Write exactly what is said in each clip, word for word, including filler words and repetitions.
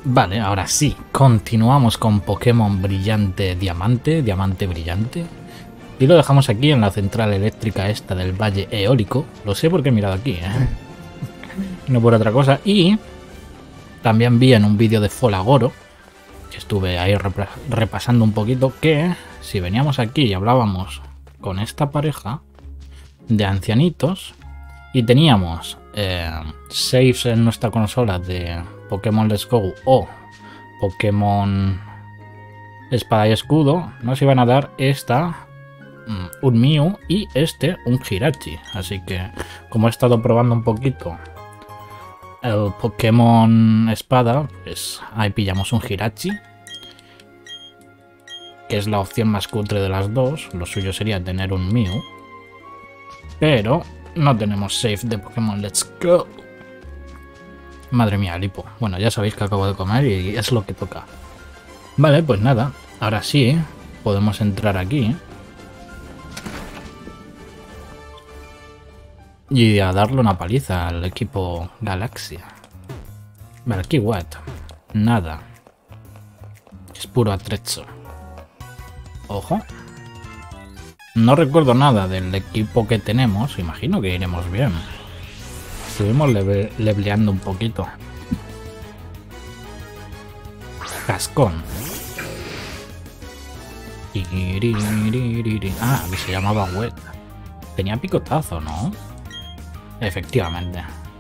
Vale, ahora sí, continuamos con Pokémon Brillante Diamante, Diamante Brillante. Y lo dejamos aquí en la central eléctrica esta del Valle Eólico. Lo sé porque he mirado aquí, ¿eh? No por otra cosa. Y también vi en un vídeo de Folagoro, que estuve ahí repasando un poquito, que si veníamos aquí y hablábamos con esta pareja de ancianitos y teníamos eh, saves en nuestra consola de Pokémon Let's Go o Pokémon Espada y Escudo, nos iban a dar esta, um, un Mew, y este, un Hirachi. Así que, como he estado probando un poquito el Pokémon Espada, pues ahí pillamos un Hirachi, que es la opción más cutre de las dos. Lo suyo sería tener un Mew, pero no tenemos save de Pokémon Let's Go. Madre mía, Lipo. Bueno, ya sabéis que acabo de comer y es lo que toca. Vale, pues nada. Ahora sí, podemos entrar aquí y a darle una paliza al equipo Galaxia. Vale, aquí what? Nada. Es puro atrecho. Ojo. No recuerdo nada del equipo que tenemos. Imagino que iremos bien. Estuvimos leve, leveleando un poquito. Cascón. Ah, que se llamaba Wet. Tenía picotazo, ¿no? Efectivamente.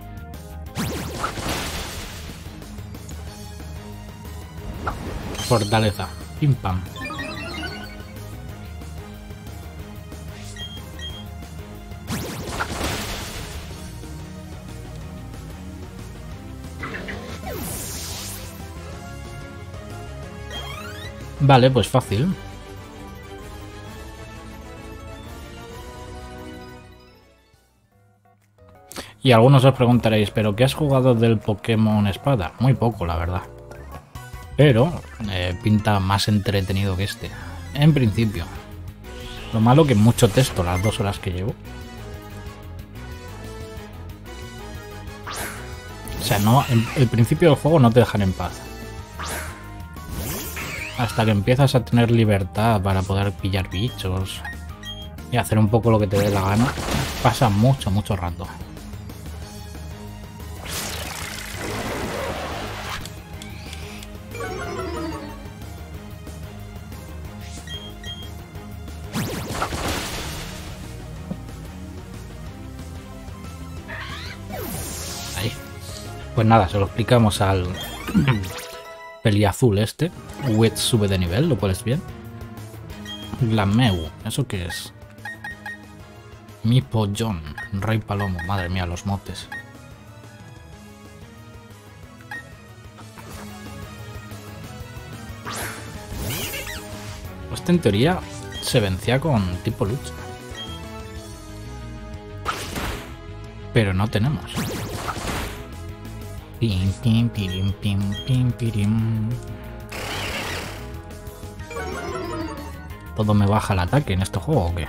Fortaleza. Pim pam. Vale, pues fácil. Y algunos os preguntaréis, ¿pero qué has jugado del Pokémon Espada? Muy poco, la verdad. Pero eh, pinta más entretenido que este. En principio. Lo malo que mucho texto las dos horas que llevo. O sea, no, en el principio del juego no te dejan en paz. Hasta que empiezas a tener libertad para poder pillar bichos y hacer un poco lo que te dé la gana, pasa mucho, mucho rato. Ahí. Pues nada, se lo explicamos al peliazul este. Wet sube de nivel, lo cual es bien. Glameu, ¿eso qué es? Mipollón, Rey Palomo, madre mía, los motes. Este en teoría se vencía con tipo lucha. Pero no tenemos. Pim, pim, pirim, pim, pim, pirim. ¿Todo me baja el ataque en este juego o qué?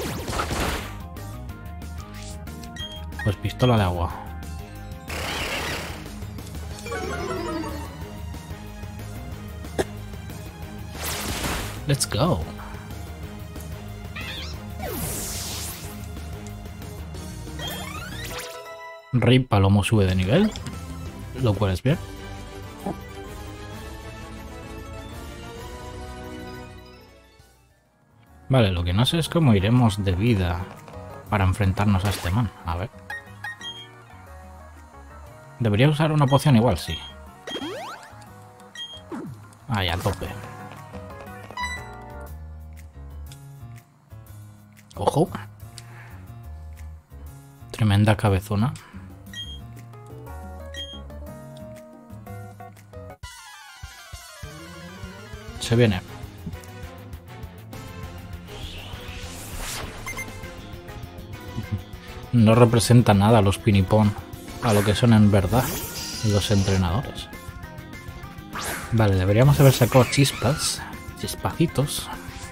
Pues pistola de agua. Let's go. Rey Palomo sube de nivel, lo cual es bien. Vale, lo que no sé es cómo iremos de vida para enfrentarnos a este man. A ver. ¿Debería usar una poción igual? Sí. Ahí, a tope. Ojo. Tremenda cabezona. Se viene. No representa nada los pinipón a lo que son en verdad los entrenadores. Vale, deberíamos haber sacado chispas, chispacitos.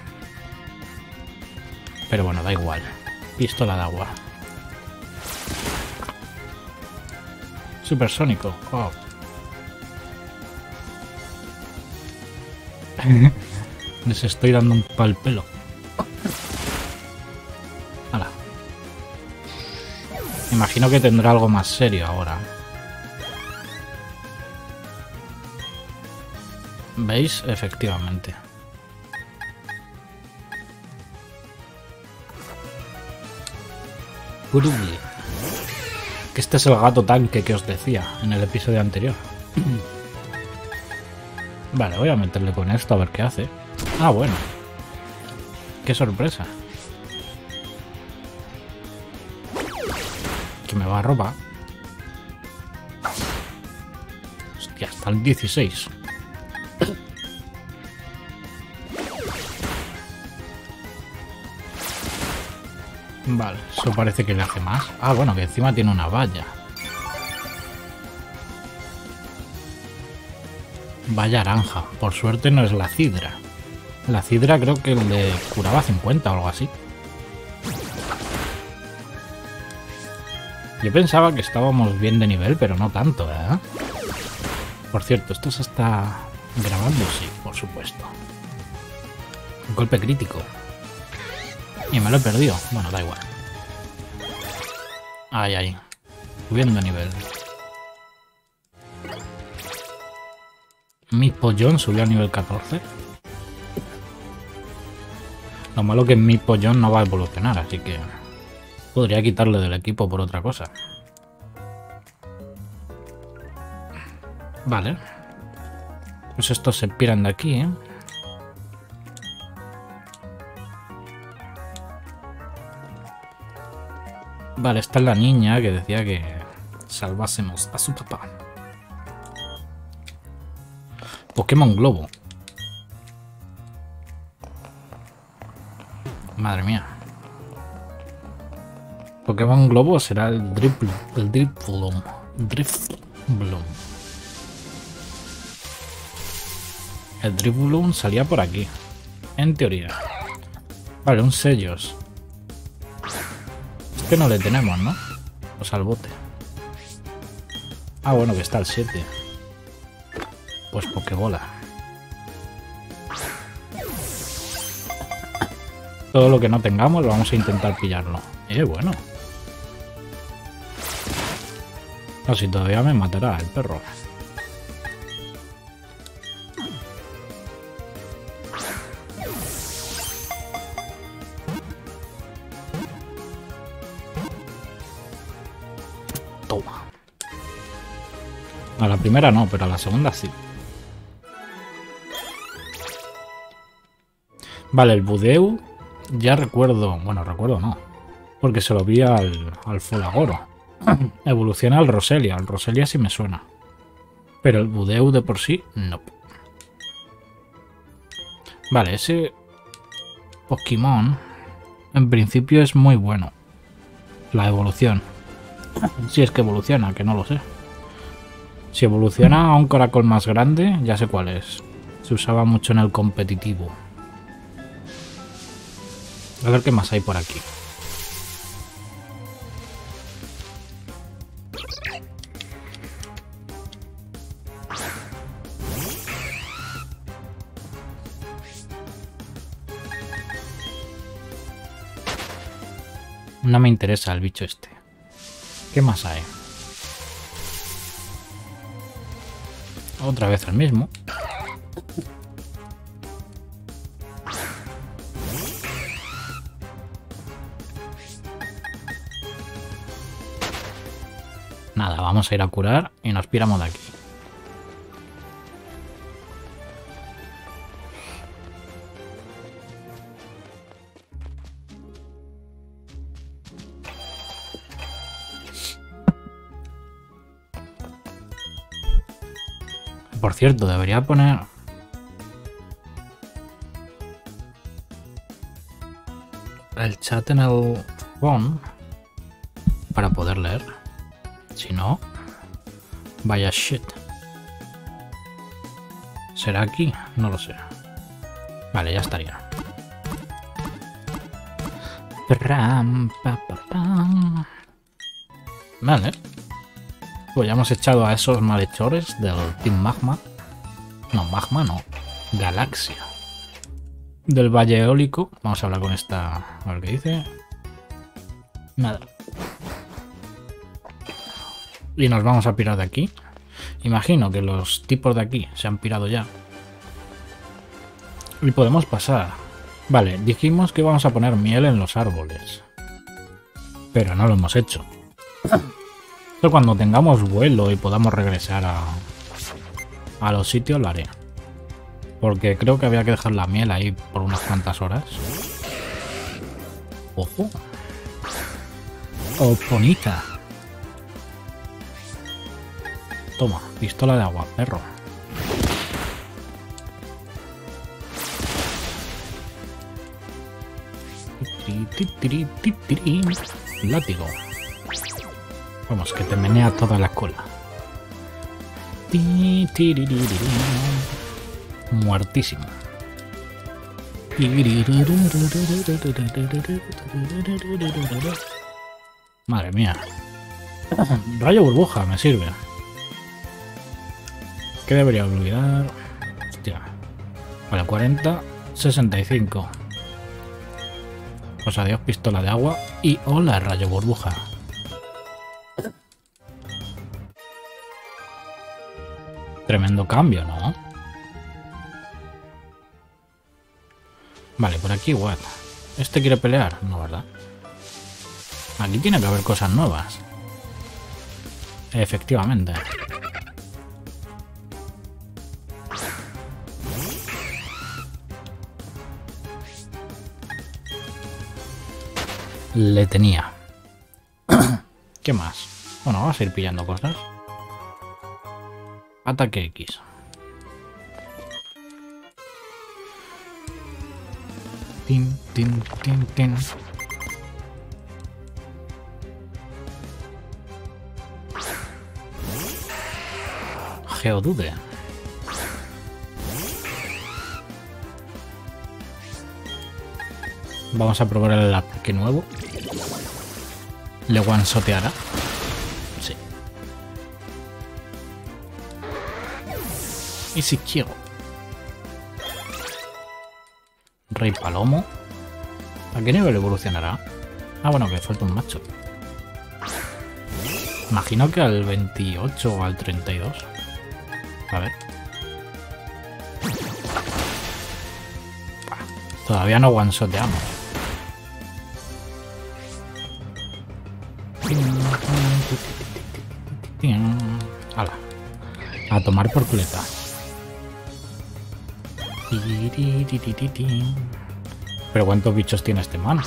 Pero bueno, da igual. Pistola de agua. Supersónico. Oh. Les estoy dando un pal pelo. Hala. Imagino que tendrá algo más serio ahora. ¿Veis? Efectivamente. Purugli. Que este es el gato tanque que os decía en el episodio anterior. Vale, voy a meterle con esto a ver qué hace. Ah, bueno. Qué sorpresa. Que me va a robar. Hostia, hasta el dieciséis. Vale, eso parece que le hace más. Ah, bueno, que encima tiene una valla. Valla naranja. Por suerte no es la cidra. La cidra creo que le curaba cincuenta o algo así. Yo pensaba que estábamos bien de nivel, pero no tanto, ¿eh? Por cierto, ¿esto se está grabando? Sí, por supuesto. Un golpe crítico. Y me lo he perdido. Bueno, da igual. Ay, ay. Subiendo de nivel. Mi pollón subió a nivel catorce. Lo malo que mi pollón no va a evolucionar, así que podría quitarle del equipo por otra cosa. Vale. Pues estos se piran de aquí, ¿eh? Vale, esta es la niña que decía que salvásemos a su papá. Pokémon Globo. Madre mía. Pokémon Globo será el Drifloon. El Drifloon. Drifloon. El Drifloon salía por aquí. En teoría. Vale, un sellos. Este no le tenemos, ¿no? O sea, al bote. Ah, bueno, que está el siete. Pues Pokébola. Todo lo que no tengamos vamos a intentar pillarlo. Eh, bueno. No, si todavía me matará el perro. Toma. A la primera no, pero a la segunda sí. Vale, el Budeu. Ya recuerdo, bueno, recuerdo no, porque se lo vi al, al Folagoro. Evoluciona al Roselia, al Roselia sí me suena. Pero el Budeu de por sí, no. Vale, ese Pokémon en principio es muy bueno. La evolución. Si es que evoluciona, que no lo sé. Si evoluciona a un caracol más grande, ya sé cuál es. Se usaba mucho en el competitivo. A ver qué más hay por aquí. No me interesa el bicho este. ¿Qué más hay? Otra vez el mismo. Nada, vamos a ir a curar y nos piramos de aquí. Por cierto, debería poner... el chat en el phone para poder leer. Si no, vaya shit. ¿Será aquí? No lo sé. Vale, ya estaría. Vale. Pues ya hemos echado a esos malhechores del Team Magma. No, Magma no. Galaxia. Del Valle Eólico. Vamos a hablar con esta... A ver qué dice. Nada. Y nos vamos a pirar de aquí. Imagino que los tipos de aquí se han pirado ya. Y podemos pasar. Vale, dijimos que vamos a poner miel en los árboles. Pero no lo hemos hecho. Esto cuando tengamos vuelo y podamos regresar a, a los sitios lo haré. Porque creo que había que dejar la miel ahí por unas cuantas horas. ¡Ojo! ¡Oh, bonita! Toma, pistola de agua, perro. Látigo. Vamos, que te menea toda la cola. Muertísimo. Madre mía. Rayo burbuja, me sirve. ¿Qué debería olvidar? Hostia. Vale, cuarenta, sesenta y cinco. Pues adiós, pistola de agua. Y hola, rayo burbuja. Tremendo cambio, ¿no? Vale, por aquí igual. ¿Este quiere pelear? No, ¿verdad? Aquí tiene que haber cosas nuevas. Efectivamente. Le tenía. ¿Qué más? Bueno, vamos a ir pillando cosas. Ataque X. Tin, tin, tin, tin. Geodude. Vamos a probar el ataque nuevo. ¿Le one-shoteará? Sí. Y si quiero. Rey Palomo. ¿A qué nivel evolucionará? Ah, bueno, que falta un macho. Imagino que al veintiocho o al treinta y dos. A ver. Todavía no one-shoteamos. Hala. A tomar por culeta. Pero ¿cuántos bichos tiene este man?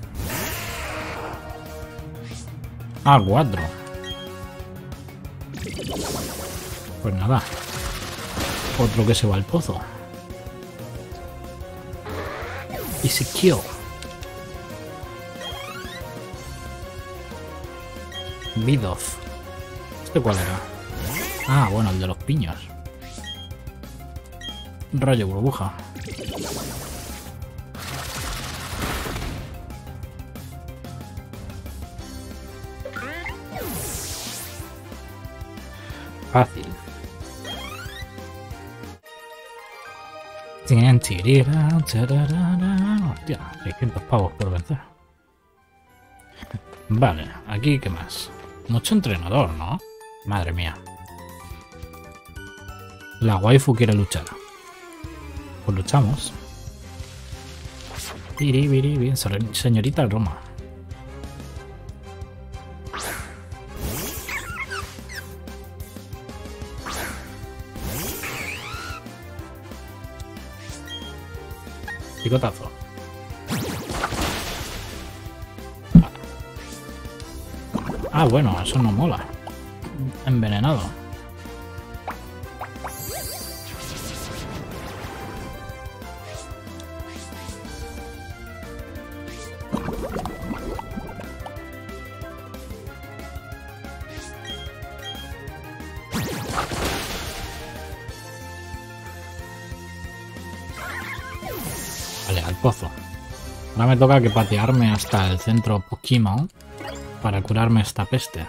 Ah, cuatro. Pues nada. Otro que se va al pozo. Y se kill. Bidoff. ¿Este cuál era? Ah, bueno, el de los piños. Rayo burbuja. Fácil. Hostia, seiscientos pavos por vencer. Vale, aquí ¿qué más? Mucho entrenador, ¿no? Madre mía. La waifu quiere luchar. Pues luchamos. Biri, biri, bien, señorita Roma. Picotazo. Ah, bueno, eso no mola. Envenenado. Vale, al pozo. Ahora me toca que patearme hasta el centro Pokémon para curarme esta peste.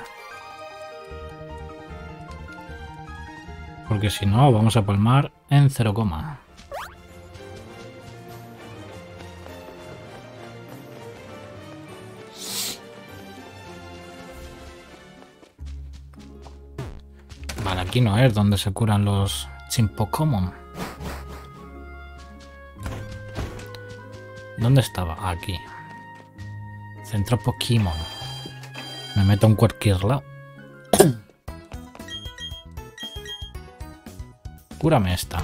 Porque si no, vamos a palmar en cero coma. aquí no es donde se curan los Chimpokomon. ¿Dónde estaba? Aquí. Centro Pokémon. Me meto en cualquier lado. Cúrame esta.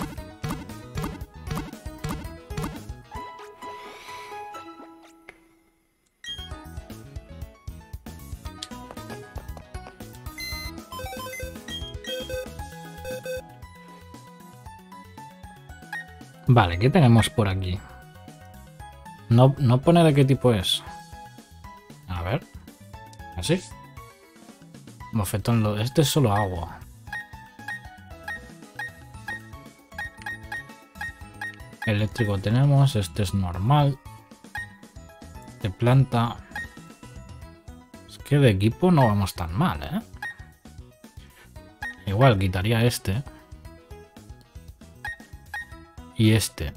Vale, ¿qué tenemos por aquí? No, no pone de qué tipo es. A ver. ¿Así? Bofetón, este es solo agua. Eléctrico tenemos, este es normal. De planta. Es que de equipo no vamos tan mal, ¿eh? Igual quitaría este. Y este.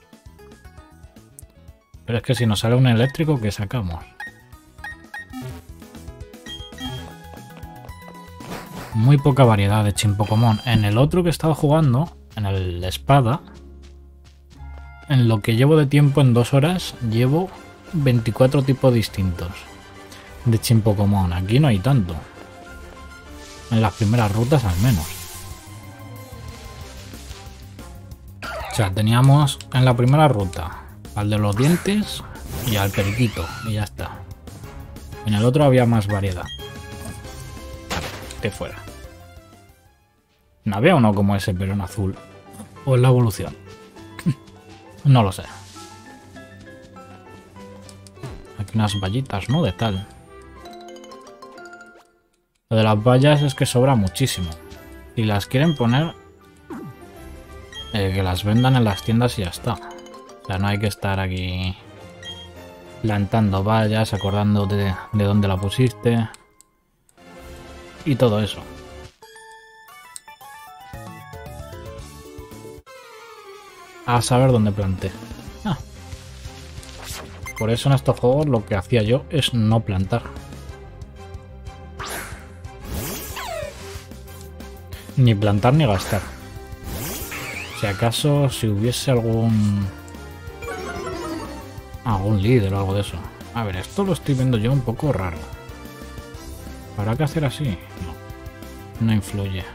Pero es que si nos sale un eléctrico, ¿qué sacamos? Muy poca variedad de Chimpokomon. En el otro que estaba jugando, en el espada, en lo que llevo de tiempo, en dos horas, llevo veinticuatro tipos distintos de Chimpokomon. Aquí no hay tanto. En las primeras rutas al menos. O sea, teníamos en la primera ruta al de los dientes y al periquito. Y ya está. En el otro había más variedad. Vale, que fuera. No había uno como ese, pero en azul. O en la evolución. No lo sé. Aquí unas vallitas, ¿no? De tal. Lo de las vallas es que sobra muchísimo. Si las quieren poner, eh, que las vendan en las tiendas y ya está. O sea, no hay que estar aquí plantando vallas, acordándote de, de dónde la pusiste. Y todo eso. A saber dónde planté. Ah. Por eso en estos juegos lo que hacía yo es no plantar. Ni plantar ni gastar. Si acaso, si hubiese algún... algún líder o algo de eso. A ver, esto lo estoy viendo yo un poco raro. ¿Habrá que hacer así? No. No influye.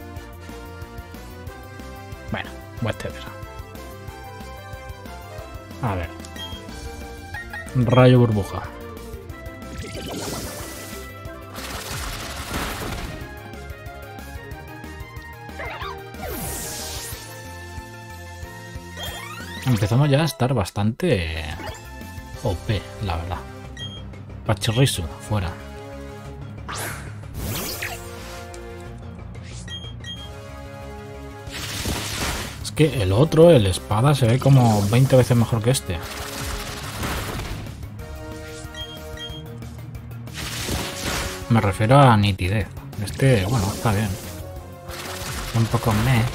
Bueno, whatever. A ver. Rayo burbuja. Empezamos ya a estar bastante O P, la verdad. Pachirisu, fuera. Es que el otro, el espada, se ve como veinte veces mejor que este. Me refiero a nitidez. Este, bueno, está bien. Un poco meh.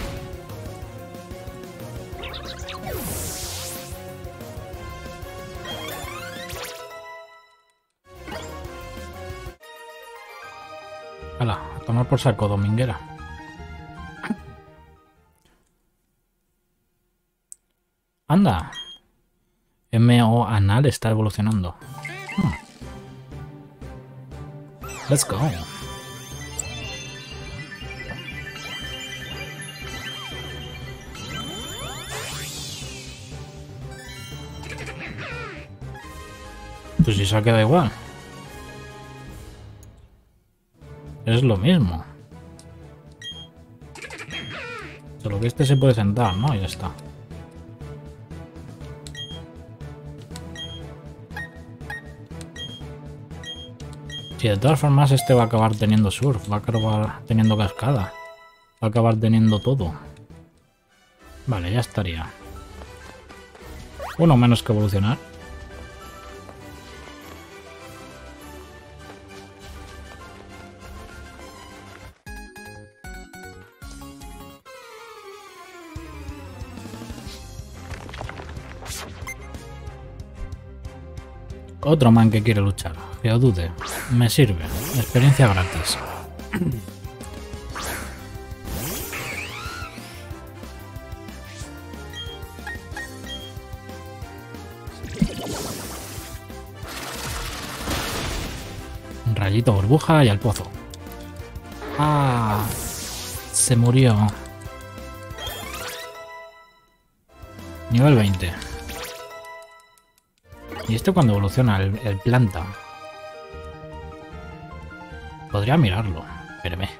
Hala, a tomar por saco, dominguera. Anda. M O Anal está evolucionando. Hmm. Let's go. Pues si se ha quedado igual. Es lo mismo. Solo que este se puede sentar, ¿no? Y ya está. Si de todas formas este va a acabar teniendo surf, va a acabar teniendo cascada, va a acabar teniendo todo. Vale, ya estaría. Uno menos que evolucionar. Otro man que quiere luchar. Geodude. Me sirve. Experiencia gratis. Rayito burbuja y al pozo. Ah, se murió. Nivel veinte. ¿Y esto cuando evoluciona el, el planta? Podría mirarlo. Espérame.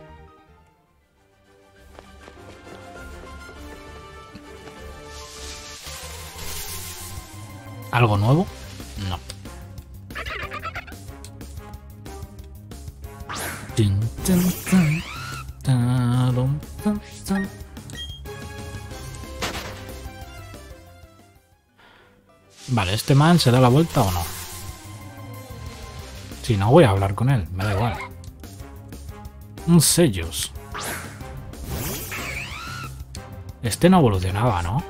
¿Algo nuevo? No. Vale, ¿este man se da la vuelta o no? Si no, voy a hablar con él, me da igual. Un sellos. Este no evolucionaba, ¿no?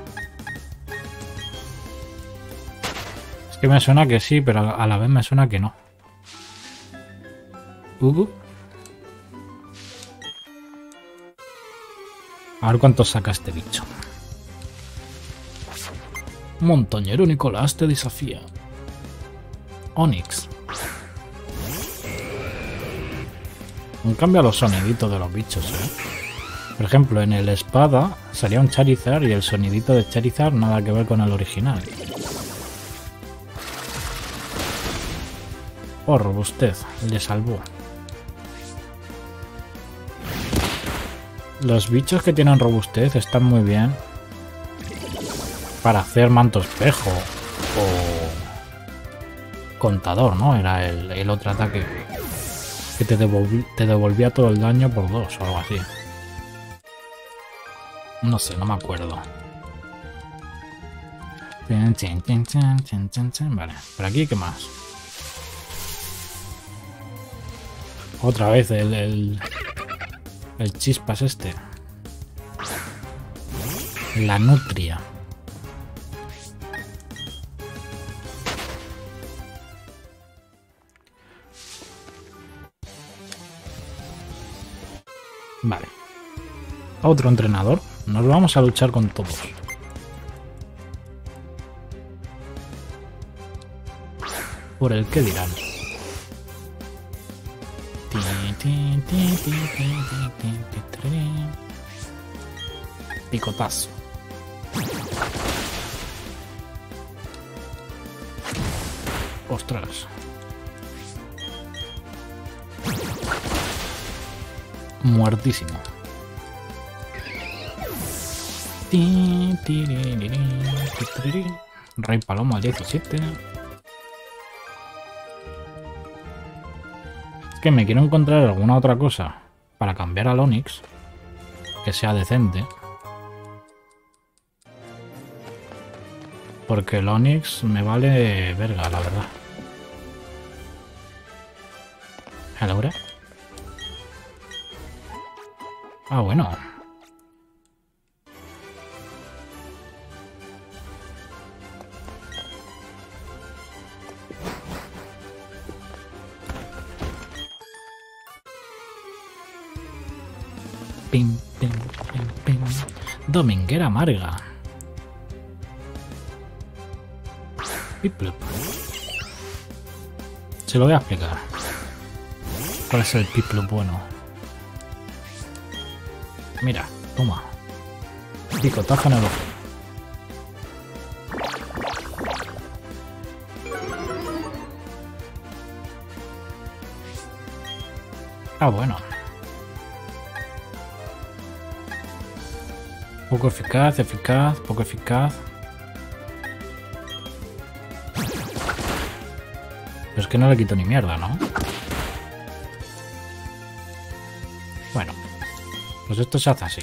Es que me suena que sí, pero a la vez me suena que no. Uh-huh. A ver cuánto saca este bicho. Montañero Nicolás te desafía. Onix. Un cambio a los soniditos de los bichos, ¿eh? Por ejemplo, en el espada salía un Charizard y el sonidito de Charizard nada que ver con el original. Oh, robustez, le salvó. Los bichos que tienen robustez están muy bien para hacer manto espejo o contador, ¿no? Era el, el otro ataque que te, devolv te devolvía todo el daño por dos o algo así. No sé, no me acuerdo. Vale, por aquí, ¿qué más? Otra vez el, el, el chispas este. La nutria. Vale. Otro entrenador. Nos vamos a luchar con todos. Por el que dirán. Picotazo. Ostras. Muertísimo. Rey Palomo al diecisiete. Es que me quiero encontrar alguna otra cosa para cambiar al Onix que sea decente. Porque el Onix me vale verga, la verdad. ¿Ahora? Ah, bueno. Pim, pim, pim, pim. Dominguera amarga. Piplup. Se lo voy a explicar. ¿Cuál es el Piplup bueno? Mira, toma. Picotazo en el ojo. Ah, bueno. Poco eficaz, eficaz, poco eficaz. Pero es que no le quito ni mierda, ¿no? Bueno. Pues esto se hace así.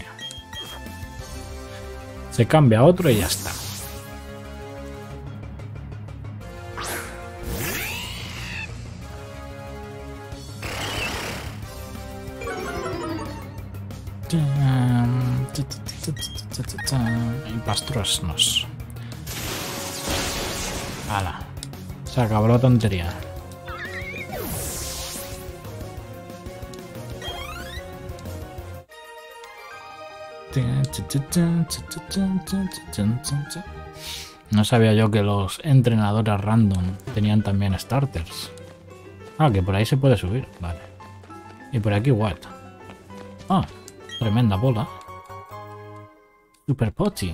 Se cambia a otro y ya está. Y pastrosnos. Hala. Se acabó la tontería. No sabía yo que los entrenadores random tenían también starters. Ah, que por ahí se puede subir. Vale. Y por aquí, what? Ah, tremenda bola. Super Pochi.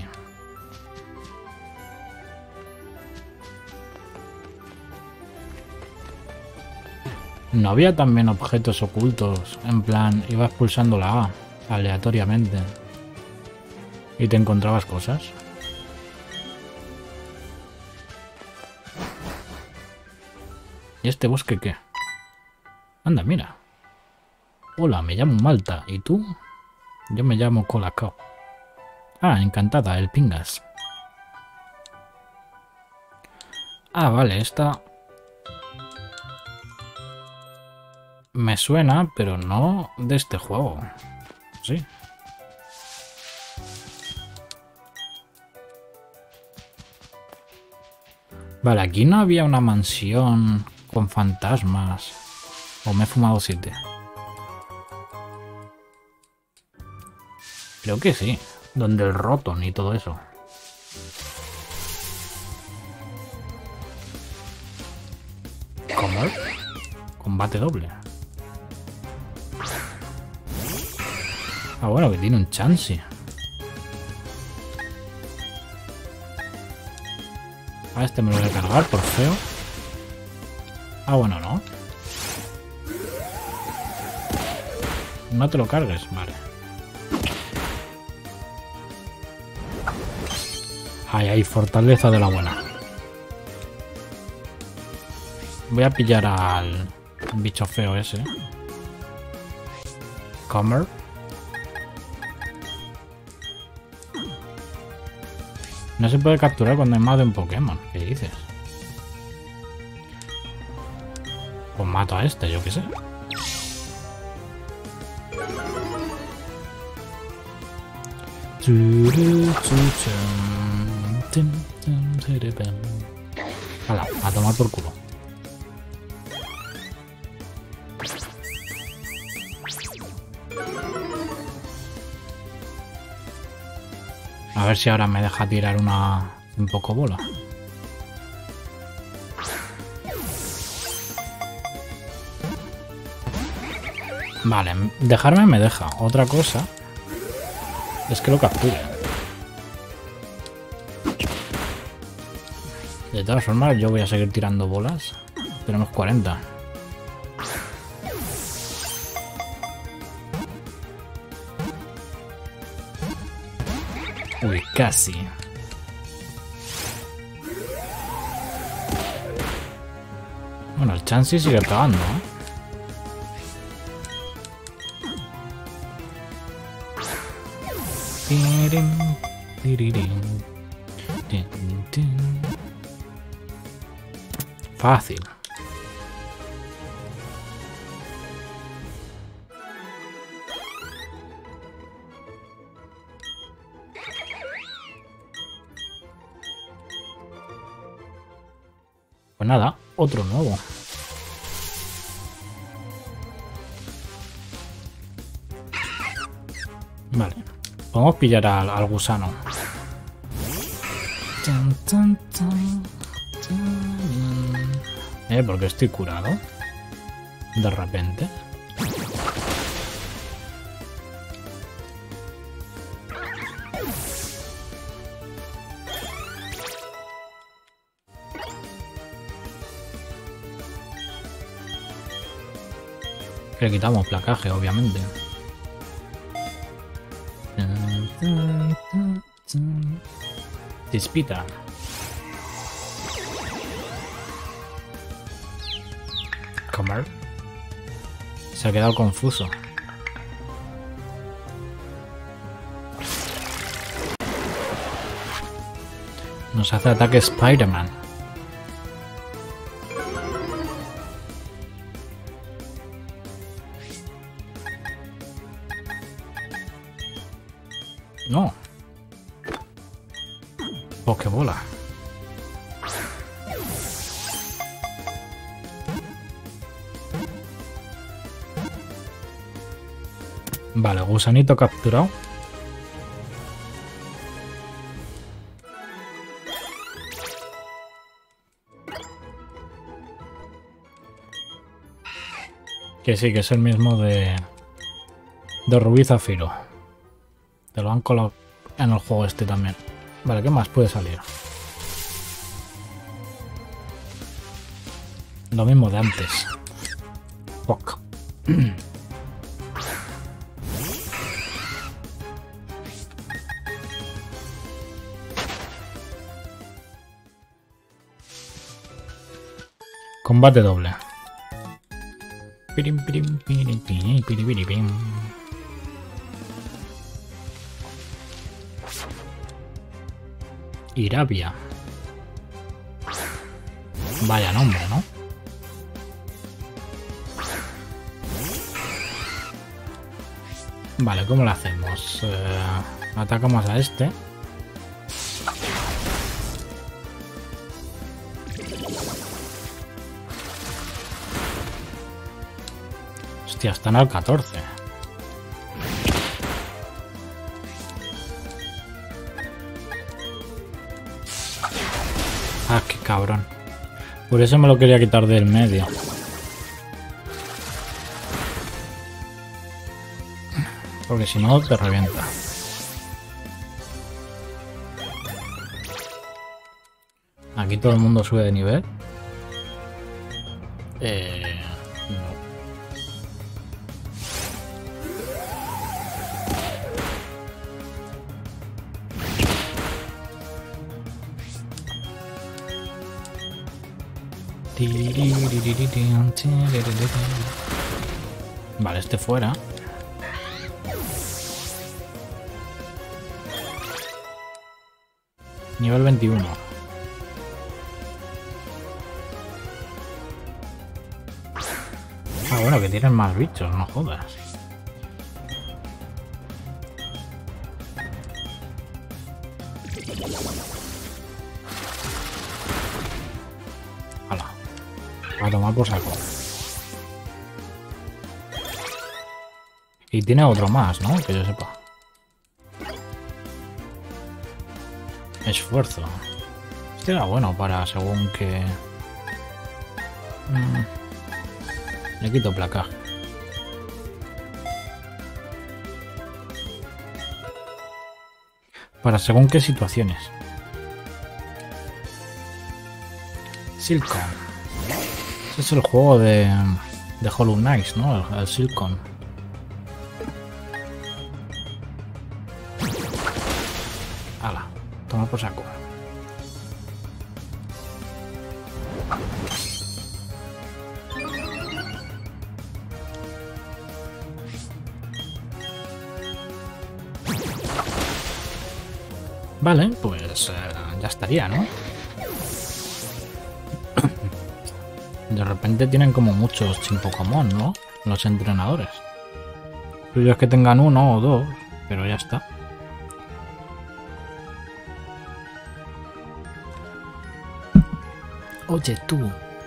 No había también objetos ocultos. En plan, ibas pulsando la A aleatoriamente. Y te encontrabas cosas. ¿Y este bosque qué? Anda, mira. Hola, me llamo Malta. ¿Y tú? Yo me llamo Colacao. Ah, encantada, el Pingas. Ah, vale, esta... me suena, pero no de este juego. Sí. Vale, aquí no había una mansión con fantasmas. ¿O me he fumado siete? Creo que sí. Donde el Roton y todo eso. ¿Cómo? Combate doble. Ah, bueno, que tiene un chance. A este me lo voy a cargar por feo. Ah, bueno, no. No te lo cargues, vale. Ay, ay, fortaleza de la buena. Voy a pillar al bicho feo ese. Comer. No se puede capturar cuando hay más de un Pokémon. ¿Qué dices? Pues mato a este, yo qué sé. Hala, a tomar por culo. A ver si ahora me deja tirar una un poco bola. Vale, dejarme me deja. Otra cosa es que lo capture. De todas formas, yo voy a seguir tirando bolas. Tenemos cuarenta. Uy, casi. Bueno, el Chansey sigue pegando, ¿eh? Fácil. Pues nada, otro nuevo. Vale. Podemos pillar al, al gusano. Eh, porque estoy curado. De repente. Le quitamos placaje, obviamente. Chispita. Comer. Se ha quedado confuso. Nos hace ataque Spider-Man. No. Pokébola. Vale, gusanito capturado. Que sí, que es el mismo de... De Rubí Zafiro. Te lo han colado en el juego este también. Vale, ¿qué más puede salir? Lo mismo de antes. Fuck. Combate doble. Pirim, pirim, pirim, pirim, pirim, pirim, pirim. Irabia. Vaya nombre, ¿no? Vale, ¿cómo lo hacemos? Eh, atacamos a este. Hostia, están al catorce. Ah, qué cabrón. Por eso me lo quería quitar del medio. Porque si no, te revienta. Aquí todo el mundo sube de nivel. Eh, no. Vale, este fuera. Nivel veintiuno. Ah, bueno, que tienen más bichos, no jodas. Hala. Va a tomar por saco. Y tiene otro más, ¿no? Que yo sepa. Esfuerzo. Este era bueno para según que... Mm. Le quito placaje. Para según qué situaciones. Silcon. Ese es el juego de, de Hollow Knight, ¿no? El, el Silcon. Ala, toma por saco. Vale, pues eh, ya estaría, ¿no? De repente tienen como muchos Chinpokomon, ¿no? Los entrenadores. Suyo es que tengan uno o dos, pero ya está. Oye, tú.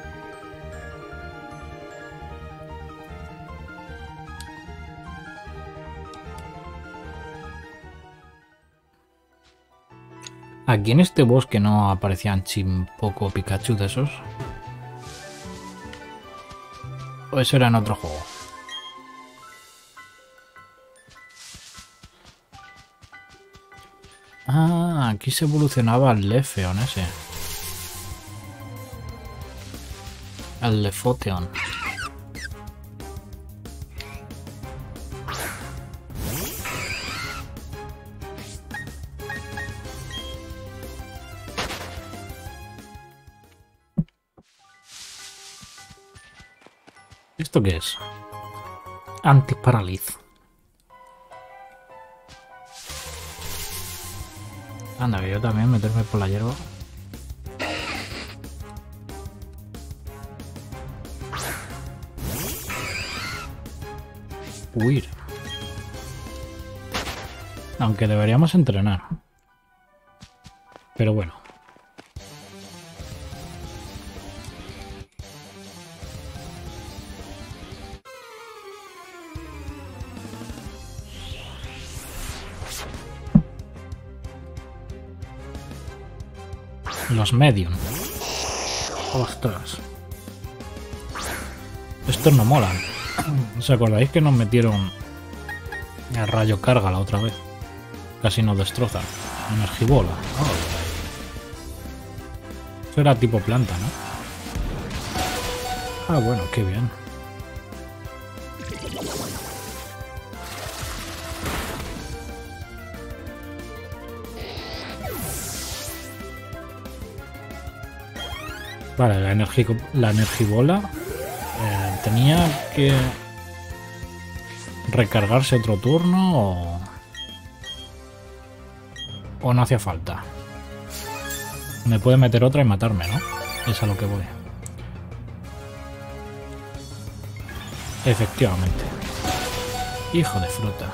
Aquí en este bosque no aparecían Chinpoco Pikachu de esos. ¿O eso era en otro juego? Ah, aquí se evolucionaba el Lefeon ese. El Lefoteon. ¿Esto qué es? Antiparaliz. Anda, que yo también meterme por la hierba. Huir. Aunque deberíamos entrenar. Pero bueno. Los medium. Ostras. Estos no molan. ¿Os acordáis que nos metieron el rayo carga la otra vez? Casi nos destroza. Energibola. Oh, eso era tipo planta, ¿no? Ah, bueno, qué bien. Vale, la, energi la energibola eh, tenía que recargarse otro turno o, o no hacía falta. Me puede meter otra y matarme, ¿no? Es a lo que voy. Efectivamente. Hijo de fruta.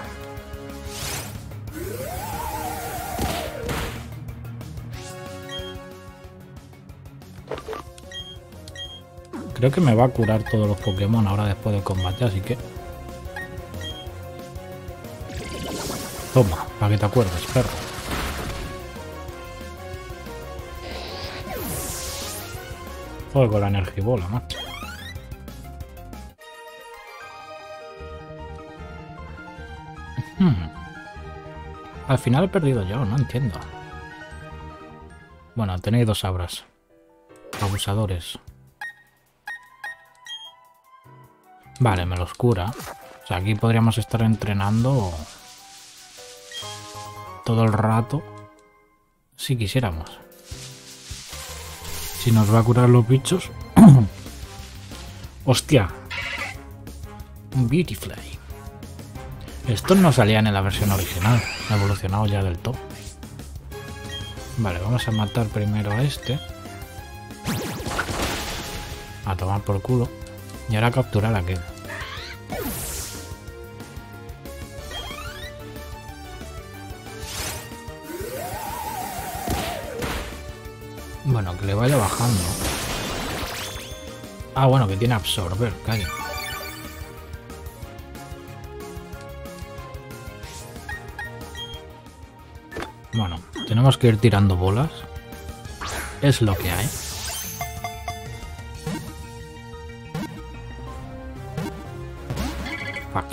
Creo que me va a curar todos los Pokémon ahora después del combate, así que... Toma, para que te acuerdes, perro. Joder, con la energibola, macho. Hmm. Al final he perdido yo, no entiendo. Bueno, tenéis dos abras. Abusadores. Vale, me los cura. O sea, aquí podríamos estar entrenando todo el rato si quisiéramos. Si nos va a curar los bichos. ¡Hostia! Un Beautifly. Estos no salían en la versión original. Evolucionado ya del todo. Vale, vamos a matar primero a este. A tomar por culo. Y ahora capturar a aquel. Bueno, que le vaya bajando. Ah, bueno, que tiene absorber, calla. Bueno, tenemos que ir tirando bolas. Es lo que hay. Fuck.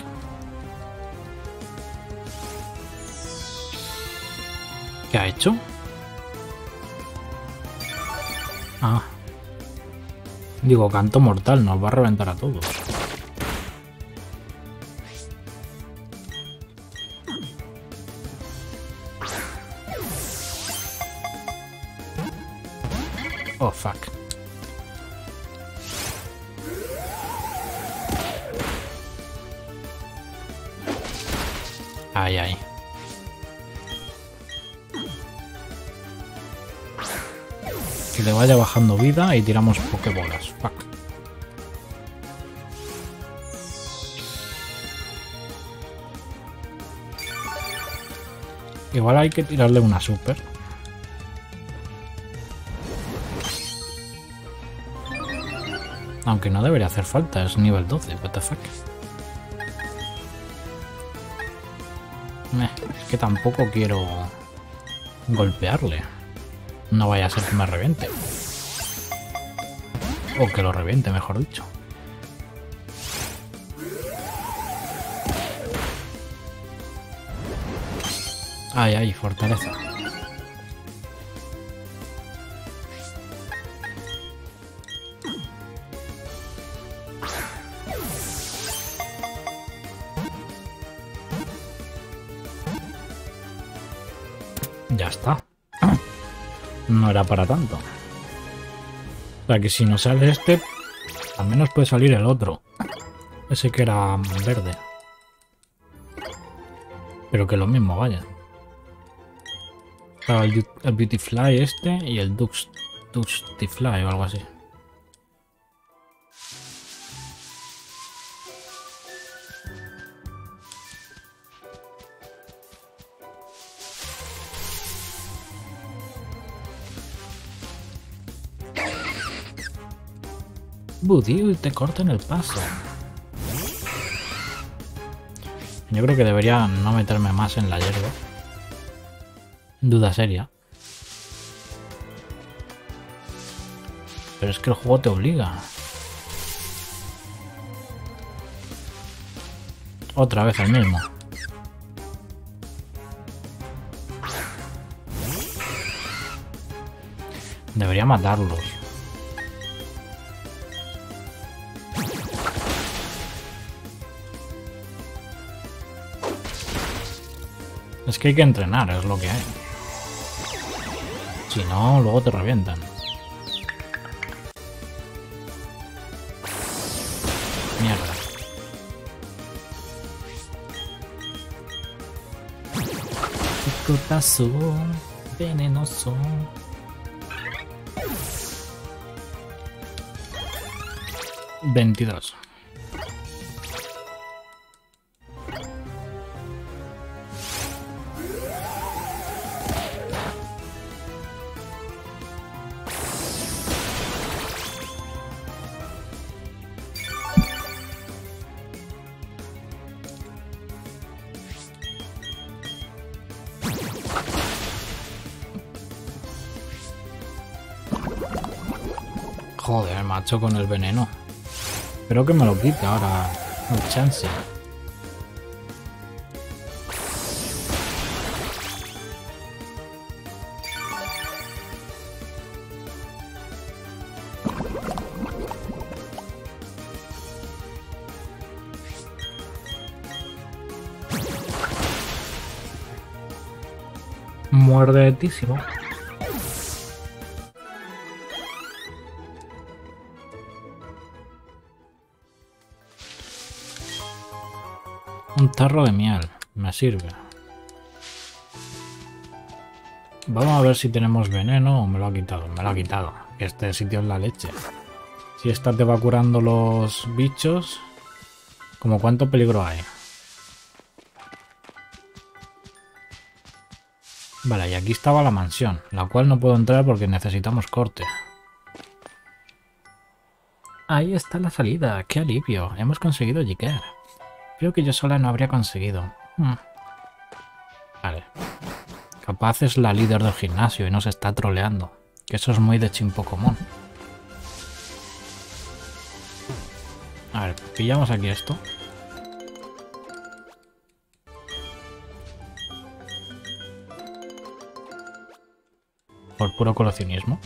¿Qué ha hecho? Ah. Digo, canto mortal, nos va a reventar a todos. Oh, fuck. Ay, ay. Que le vaya bajando vida y tiramos pokebolas. Fuck. Igual hay que tirarle una super. Aunque no debería hacer falta, es nivel doce, what the fuck. Eh, es que tampoco quiero golpearle. No vaya a ser que me reviente. O que lo reviente, mejor dicho. Ay, ay, fortaleza. Ya está. No era para tanto. O sea que si no sale este, al menos puede salir el otro. Ese que era verde. Pero que lo mismo, vaya. Estaba el, el Beautifly este y el Dux, Duxtifly o algo así. Budío y te cortan el paso. Yo creo que debería no meterme más en la hierba. Duda seria. Pero es que el juego te obliga. Otra vez el mismo. Debería matarlos. Es que hay que entrenar, es lo que hay. Si no, luego te revientan. Mierda. Picotazo venenoso. veintidós. Joder, macho, con el veneno. Espero que me lo quite ahora. No hay chance. Muerdetísimo. Un tarro de miel, me sirve. Vamos a ver si tenemos veneno o me lo ha quitado. Me lo ha quitado. Este sitio es la leche. Si esta te va curando los bichos, ¿como cuánto peligro hay? Vale, y aquí estaba la mansión, la cual no puedo entrar porque necesitamos corte. Ahí está la salida. ¡Qué alivio! Hemos conseguido llegar. Creo que yo sola no habría conseguido. Hmm. Vale. Capaz es la líder del gimnasio y nos está troleando. Que eso es muy de chimpo común. A ver, pillamos aquí esto. Por puro coleccionismo.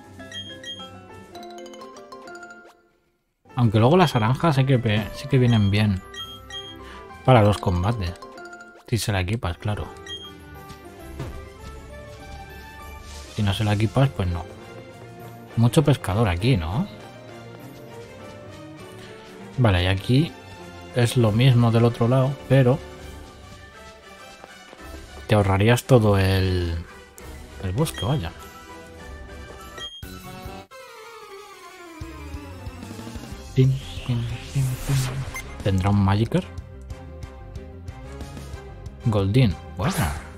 Aunque luego las naranjas sí que, sí que vienen bien. Para los combates. Si se la equipas, claro. Si no se la equipas, pues no. Mucho pescador aquí, ¿no? Vale, y aquí es lo mismo del otro lado, pero te ahorrarías todo el, el bosque, vaya. ¿Tendrá un Magikarp? Goldeen, bueno.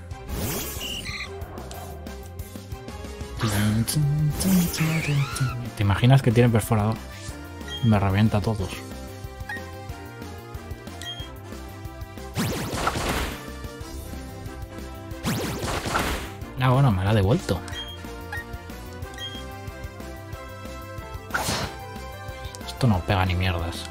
¿Te imaginas que tiene perforador? Me revienta a todos. Ah, bueno, me la ha devuelto. Esto no pega ni mierdas.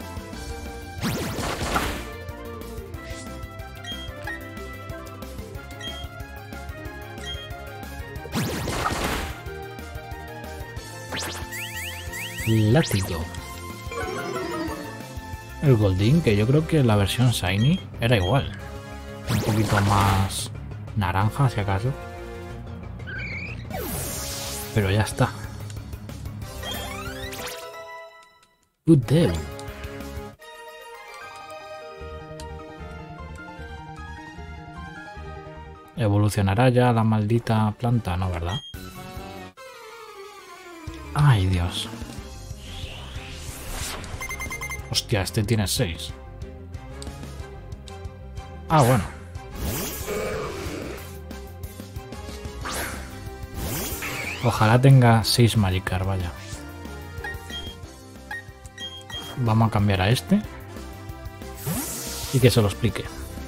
Látigo. El Goldeen, que yo creo que la versión Shiny era igual. Un poquito más naranja, si acaso. Pero ya está. Good day. ¿Evolucionará ya la maldita planta? No, ¿verdad? Ay, Dios. Hostia, este tiene seis. Ah, bueno. Ojalá tenga seis Magikarp, vaya. Vamos a cambiar a este. Y que se lo explique.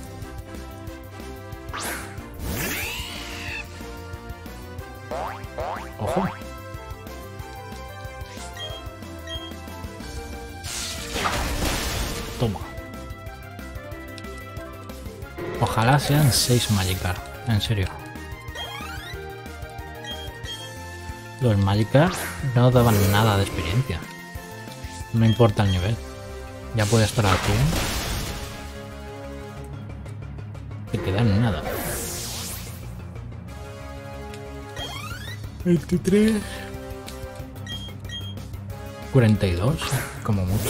Ojo. Toma. Ojalá sean seis Magikarp, en serio. Los Magikarp no daban nada de experiencia. No importa el nivel. Ya puede estar al cien. Que te dan nada. veintitrés. cuarenta y dos, como mucho.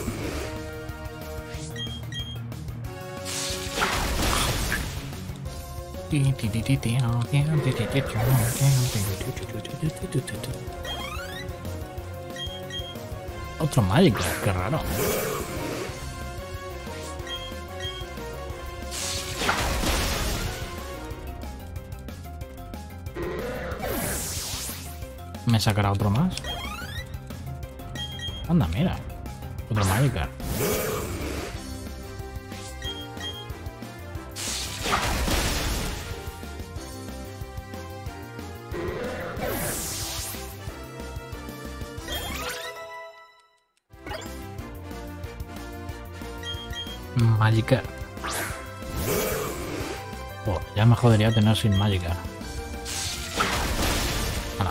Otro Magikarp, qué raro. ¿Me sacará otro más? Anda, mira. Otro Magikarp. Magikarp. Oh, ya me jodería tener sin Magikarp. Hala.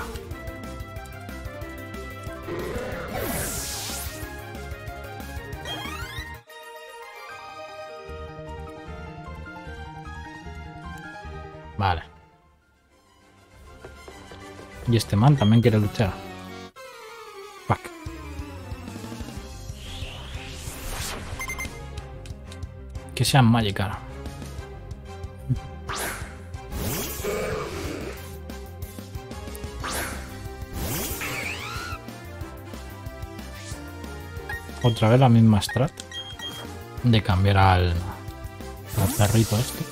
Vale. Y este man también quiere luchar. Fuck. Que sean Magikarp. Otra vez la misma strat de cambiar al, al perrito este.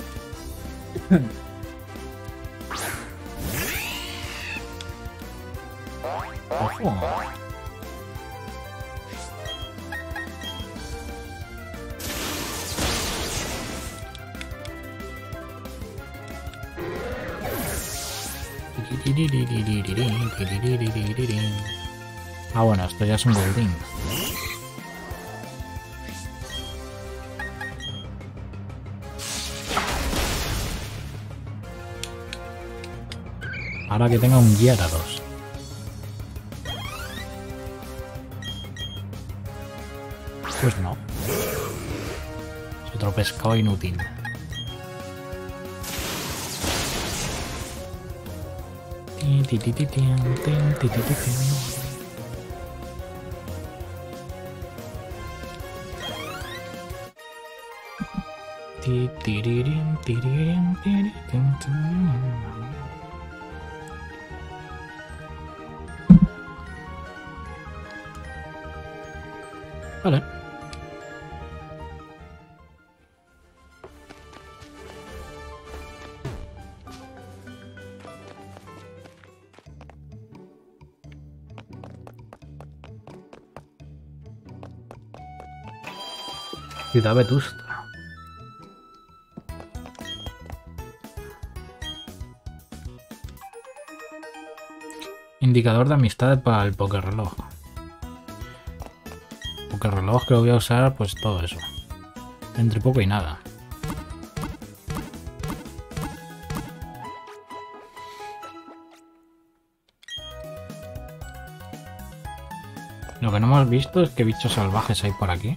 Ojo. Ah, bueno, esto ya es un Golding. Ahora que tenga un Gyarados. Pues no. Es otro pescado inútil. Vale. Ciudad Vetusta. Indicador de amistad para el Pokéreloj. Pokéreloj que lo voy a usar, pues todo eso. Entre poco y nada. Lo que no hemos visto es qué bichos salvajes hay por aquí.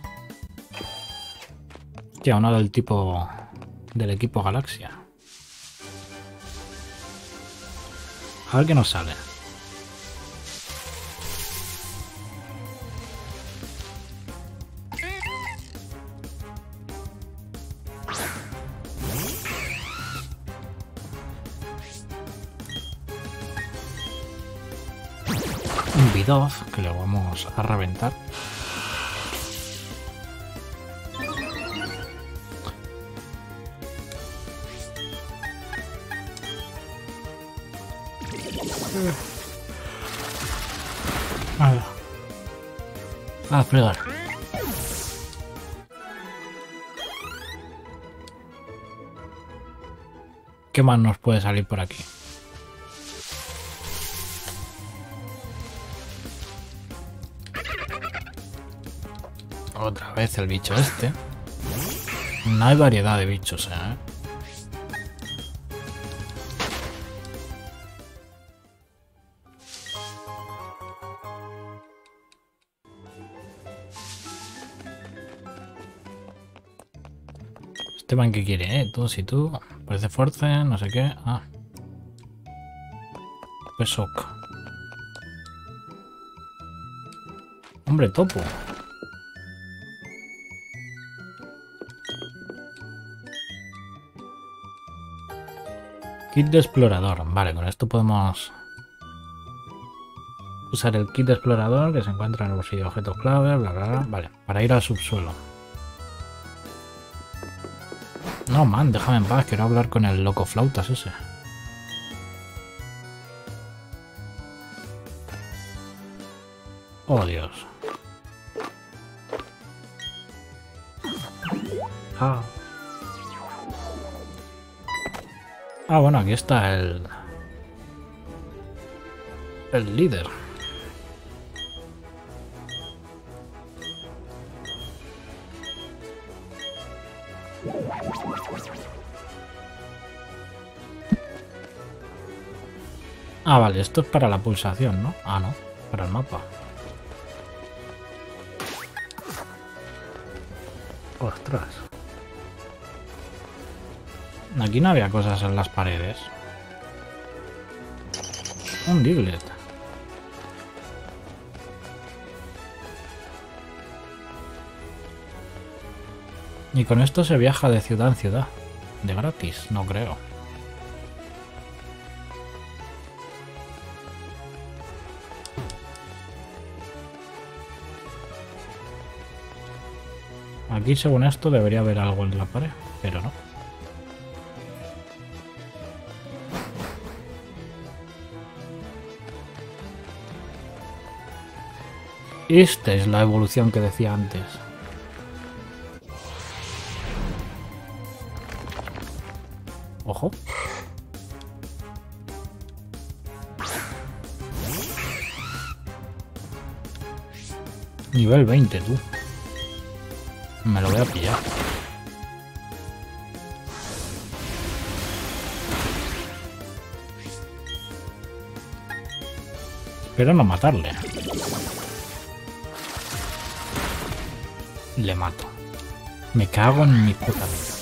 Hostia, uno del tipo del equipo Galaxia. A ver qué nos sale. Un Bidoof que lo vamos a reventar. A fregar. ¿Qué más nos puede salir por aquí? Otra vez el bicho este. No hay variedad de bichos, ¿eh? Este man que quiere, ¿eh? Tú, si tú. Parece fuerte, no sé qué. Ah. Pues shock. Hombre, topo. Kit de explorador. Vale, con esto podemos usar el kit de explorador que se encuentra en el bolsillo de objetos clave, bla, bla, bla. Vale, para ir al subsuelo. No, man, déjame en paz. Quiero hablar con el loco flautas ese. Oh, Dios. Ah. Ah, bueno, aquí está el... El líder. Ah, vale, esto es para la pulsación, ¿no? Ah, no, para el mapa. Ostras. Aquí no había cosas en las paredes. Un Diglett. Y con esto se viaja de ciudad en ciudad. De gratis, no creo. Aquí, según esto, debería haber algo en la pared, pero no. Esta es la evolución que decía antes. Ojo. Nivel veinte, tú. Me lo voy a pillar. Espero no matarle. Le mato. Me cago en mi puta vida.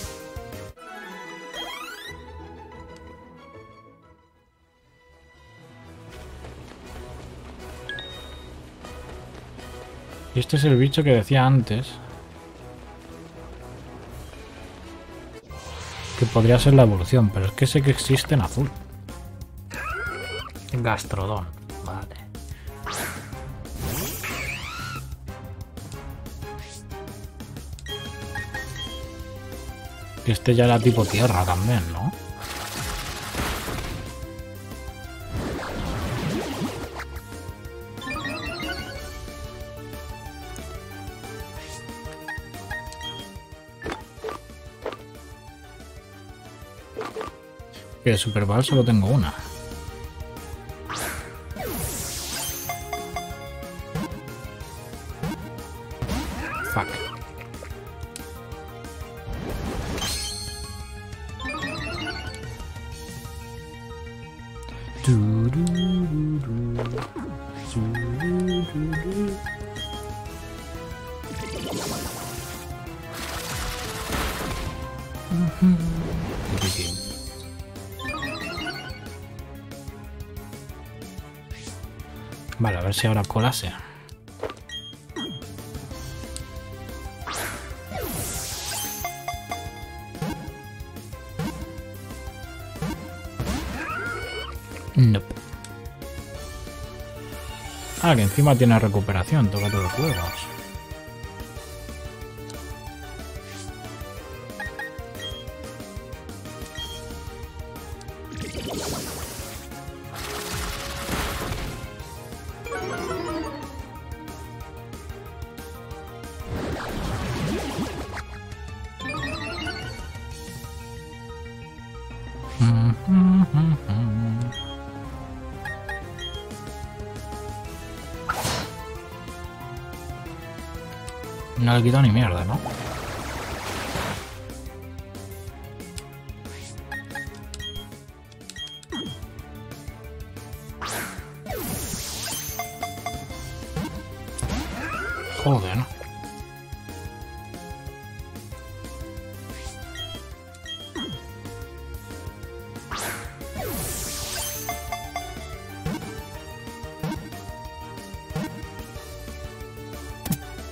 Y este es el bicho que decía antes. Que podría ser la evolución, pero es que sé que existe en azul. Gastrodon. Vale. Este ya era tipo tierra también, ¿no? Que de Super Ball solo tengo una. Fuck. Vale, a ver si ahora colase. Nope. Ah, que encima tiene recuperación, toca todos los juegos. No le he quitado ni mierda, ¿no? Joder, ¿no?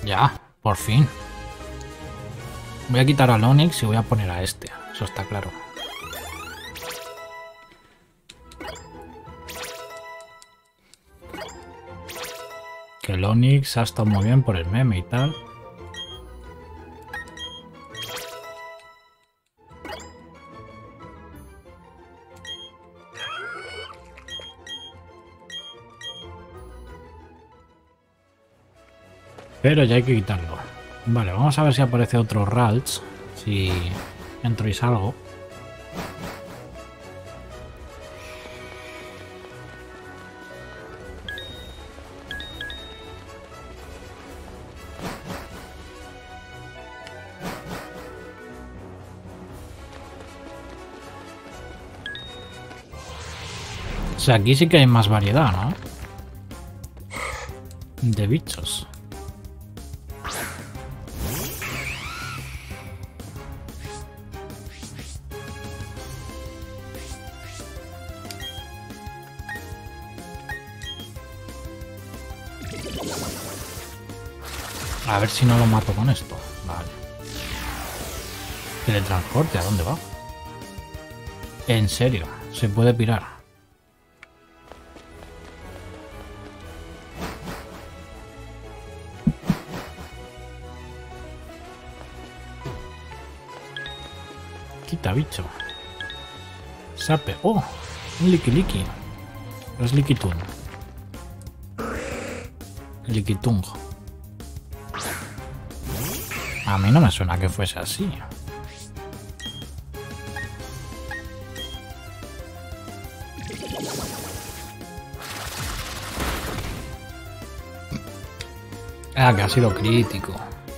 Ya, por fin. Voy a quitar al Onix y voy a poner a este. Eso está claro. Que el Onix ha estado muy bien por el meme y tal. Pero ya hay que quitarlo. Vale, vamos a ver si aparece otro Ralts. Si entro y salgo. O sea, aquí sí que hay más variedad, ¿no? De bichos. A ver si no lo mato con esto. Vale. Teletransporte, ¿a dónde va? En serio, se puede pirar. Quita bicho. Sape. Oh, un Liki Liki. Es Likitun. Likitung. A mí no me suena que fuese así. Ah, que ha sido crítico.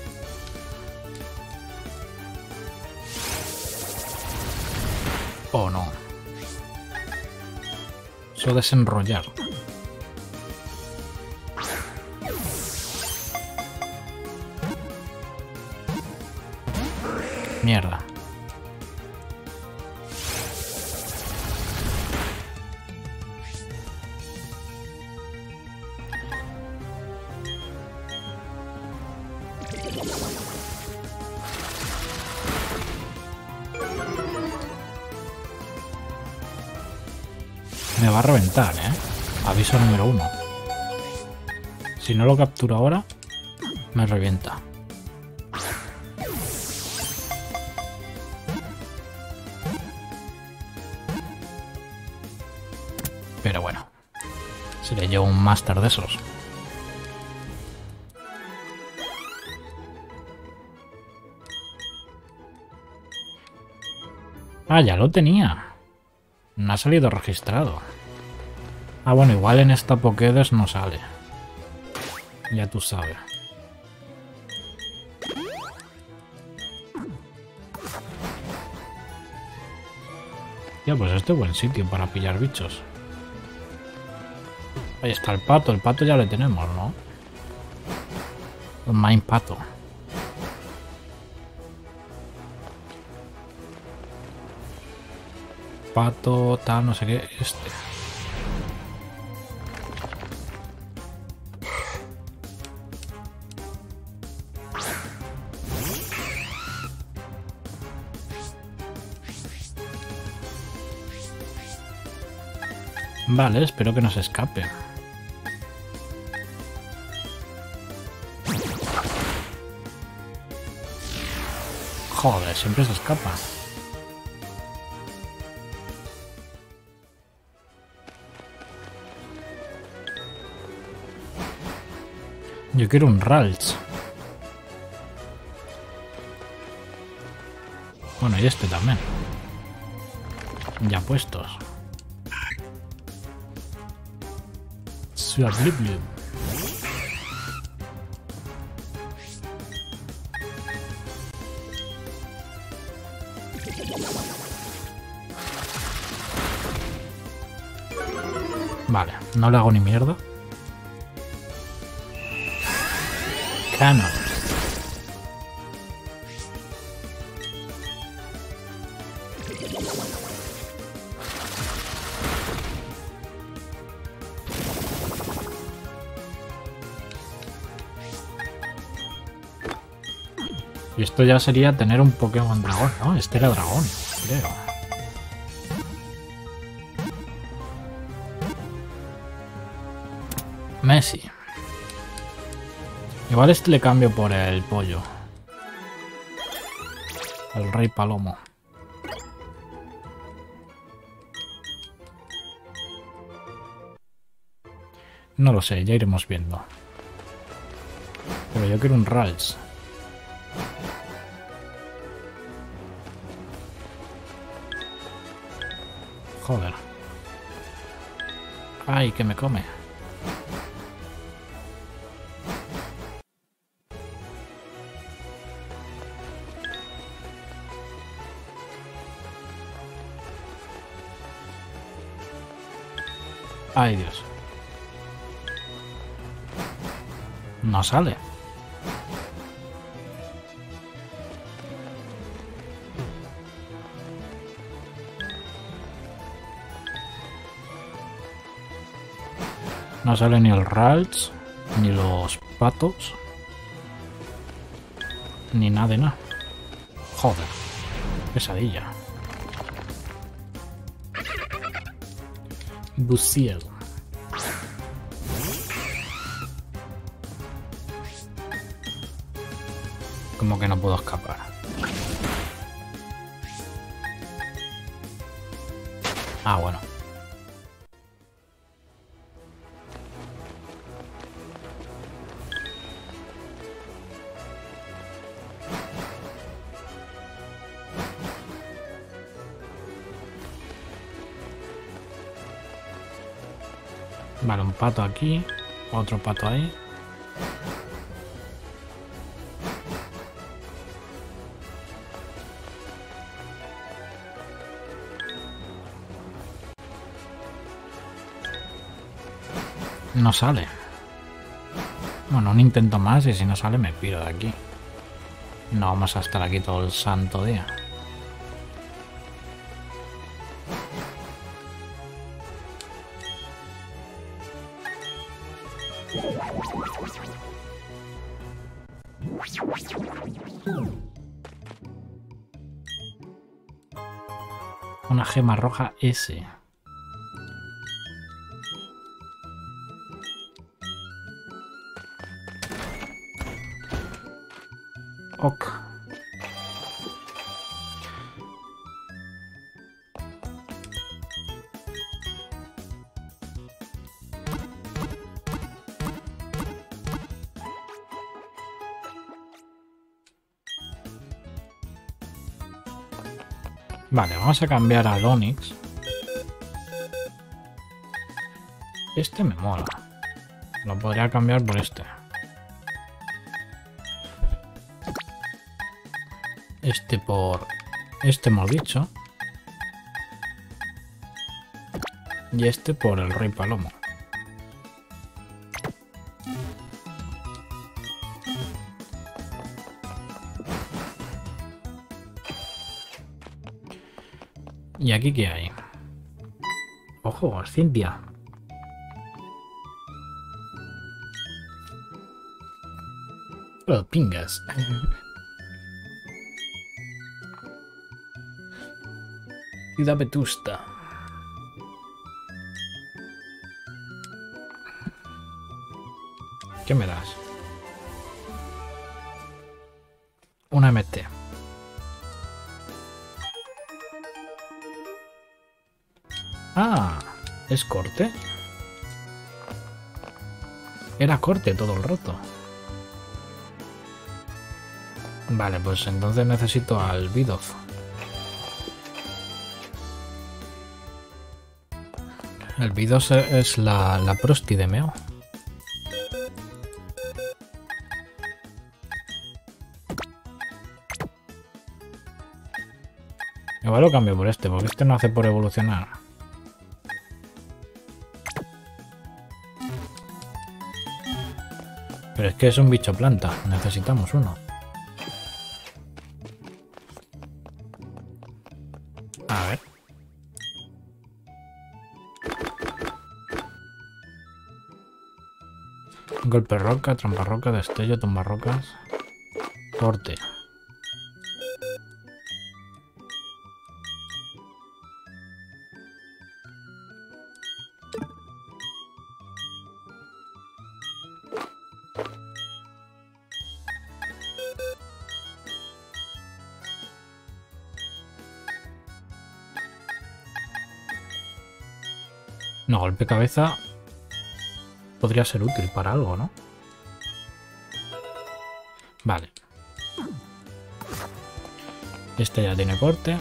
Oh, no. Eso desenrollar. Mierda. Me va a reventar, ¿eh? Aviso número uno. Si no lo capturo ahora, me revienta. Pero bueno, se le lleva un máster de esos. Ah, ya lo tenía. No ha salido registrado. Ah, bueno, igual en esta Pokédex no sale. Ya tú sabes. Ya, pues este es buen sitio para pillar bichos. Ahí está el pato. El pato ya lo tenemos, ¿no? El main pato. Pato, tal, no sé qué. Este. Vale, espero que no se escape. Joder, siempre se escapa. Yo quiero un Ralts. Bueno, y este también. Ya puestos. Suabliblu. Vale, no le hago ni mierda. Canon. Y esto ya sería tener un Pokémon dragón, ¿no? Este era dragón, creo. Messi. Igual este le cambio por el pollo. El Rey Palomo. No lo sé, ya iremos viendo. Pero yo quiero un Rals. Joder. Ay, que me come. Ay, Dios. No sale. No sale ni el Ralts, ni los patos, ni nada de nada. Joder, pesadilla. Busiel. Como que no puedo escapar. Ah, bueno. Vale, un pato aquí, otro pato ahí. No sale. Bueno, un intento más y si no sale me piro de aquí. No vamos a estar aquí todo el santo día. Una gema roja S. Ok. Vale, vamos a cambiar al Onix. Este me mola. Lo podría cambiar por este. Este por... Este hemos dicho. Y este por el Rey Palomo. ¿Y aquí qué hay? Ojo, Cintia. Oh, pingas. Ciudad Vetusta. ¿Qué me das? Una M T. Ah, ¿es corte? Era corte todo el rato. Vale, pues entonces necesito al Bidoof. El Bidoof es la, la prosti de Meo. Igual lo cambio por este, porque este no hace por evolucionar. Pero es que es un bicho planta, necesitamos uno. A ver. Golpe roca, trampa roca, destello, tumba rocas. Corte. No, golpe cabeza podría ser útil para algo, ¿no? Vale. Este ya tiene corte.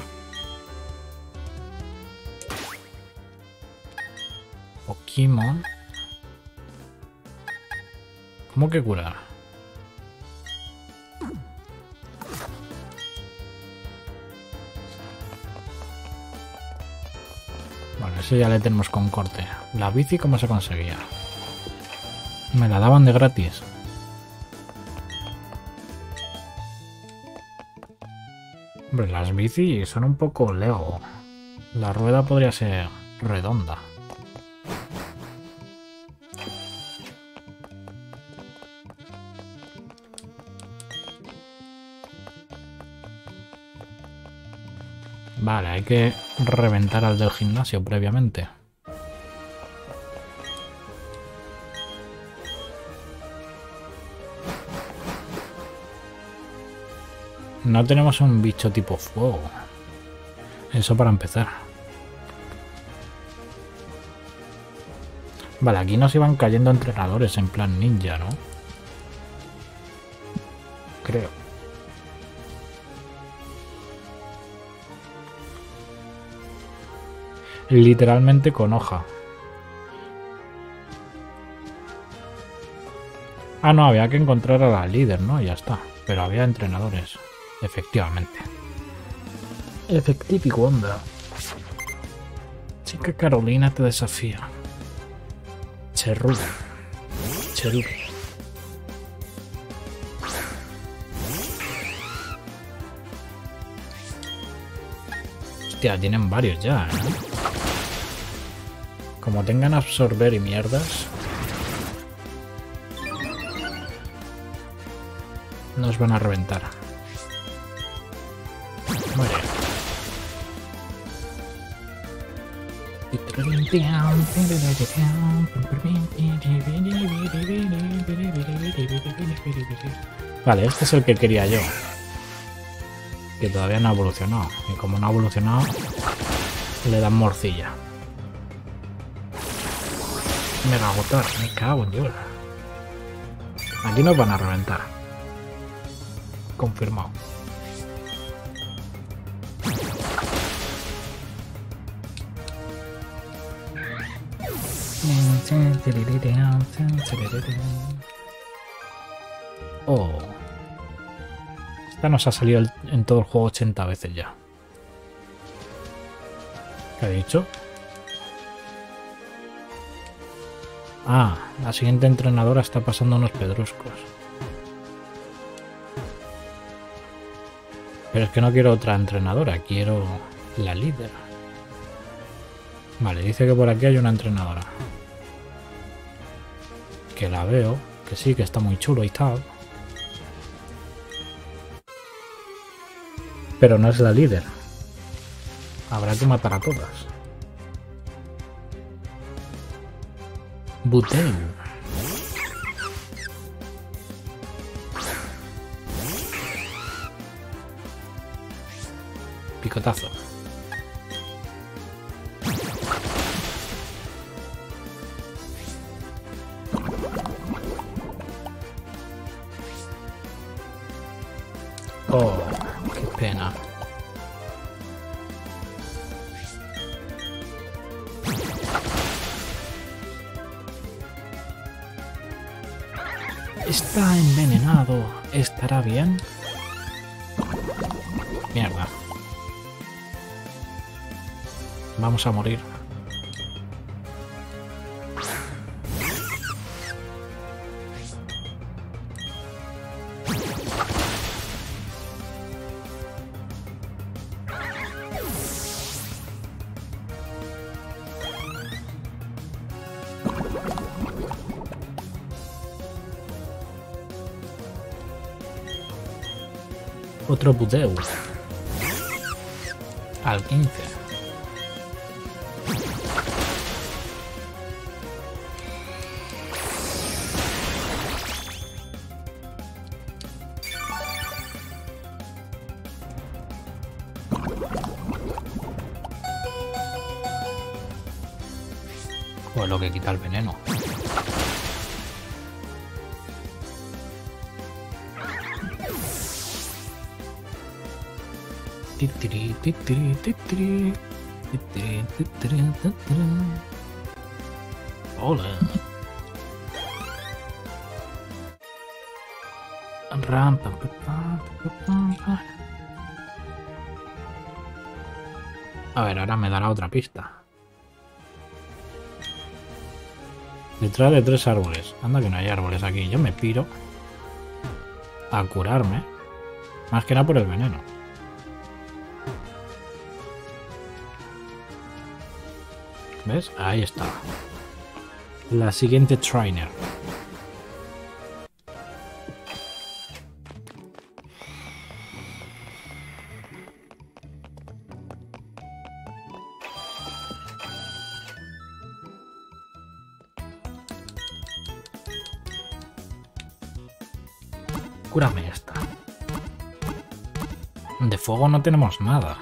Pokémon. ¿Cómo que curar? Bueno, ese ya le tenemos con corte. La bici, ¿cómo se conseguía? Me la daban de gratis. Hombre, las bicis son un poco Lego. La rueda podría ser redonda. Vale, hay que reventar al del gimnasio previamente. No tenemos un bicho tipo fuego. Eso para empezar. Vale, aquí nos iban cayendo entrenadores en plan ninja, ¿no? Creo. Literalmente con hoja. Ah, no, había que encontrar a la líder, ¿no? Y ya está. Pero había entrenadores. Efectivamente. Efectivo, onda. Chica Carolina te desafía. Cherru. Cherru. Hostia, tienen varios ya, ¿eh? Como tengan absorber y mierdas, nos van a reventar. Muere. Vale, este es el que quería yo. Que todavía no ha evolucionado. Y como no ha evolucionado, le dan morcilla. Me va a agotar, me cago en Dios. Aquí nos van a reventar. Confirmado. Oh. Esta nos ha salido en todo el juego ochenta veces ya. ¿Qué ha dicho? Ah, la siguiente entrenadora está pasando unos pedruscos. Pero es que no quiero otra entrenadora, quiero la líder. Vale, dice que por aquí hay una entrenadora. Que la veo, que sí, que está muy chulo y tal. Pero no es la líder. Habrá que matar a todas. Buteu. Picotazo. Oh, qué pena. Está envenenado. ¿Estará bien? Mierda. Vamos a morir. Otro Buteu. Al quince. Pues lo que quita el veneno. Titiri, titiri, titiri. Titiri, titiri, titiri. Hola. Ram, pam, pam, pam, pam, pam. A ver, ahora me dará otra pista. Detrás de tres árboles. Anda que no hay árboles aquí. Yo me piro a curarme. Más que nada por el veneno. ¿Ves? Ahí está. La siguiente trainer. Cúrame esta. De fuego no tenemos nada.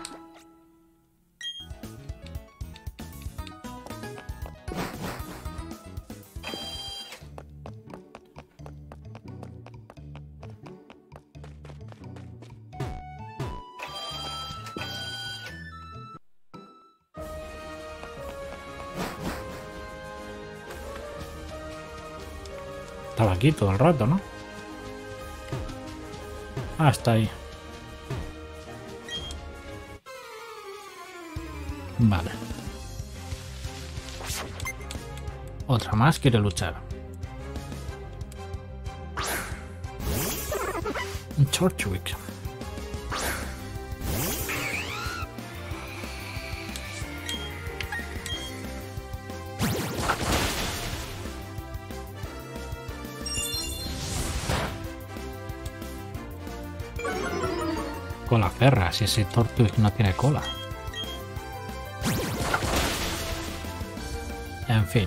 Estaba aquí todo el rato, ¿no? Ah, está ahí. Vale. Otra más quiere luchar. Un Torchwick. Cola perra, si ese Torchwick no tiene cola. En fin.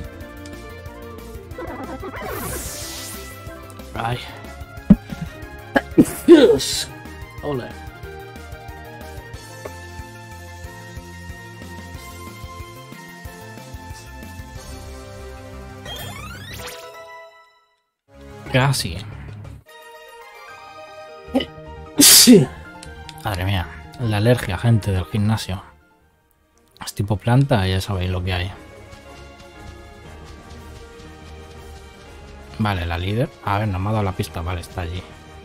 Ay. Dios. Ole. Casi. Sí. Madre mía, la alergia, gente del gimnasio. Es tipo planta, ya sabéis lo que hay. Vale, la líder. A ver, no me ha dado la pista. Vale, está allí.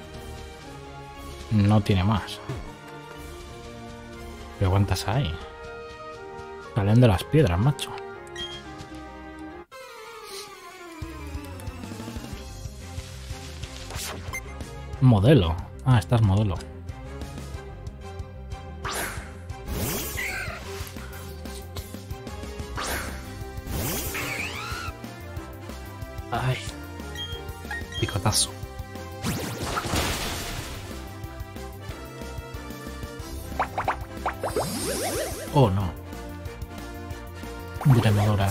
No tiene más. ¿Pero cuántas hay? Salen de las piedras, macho. Modelo. Ah, esta es modelo. Ay. Picotazo. Oh, no. Drenadoras.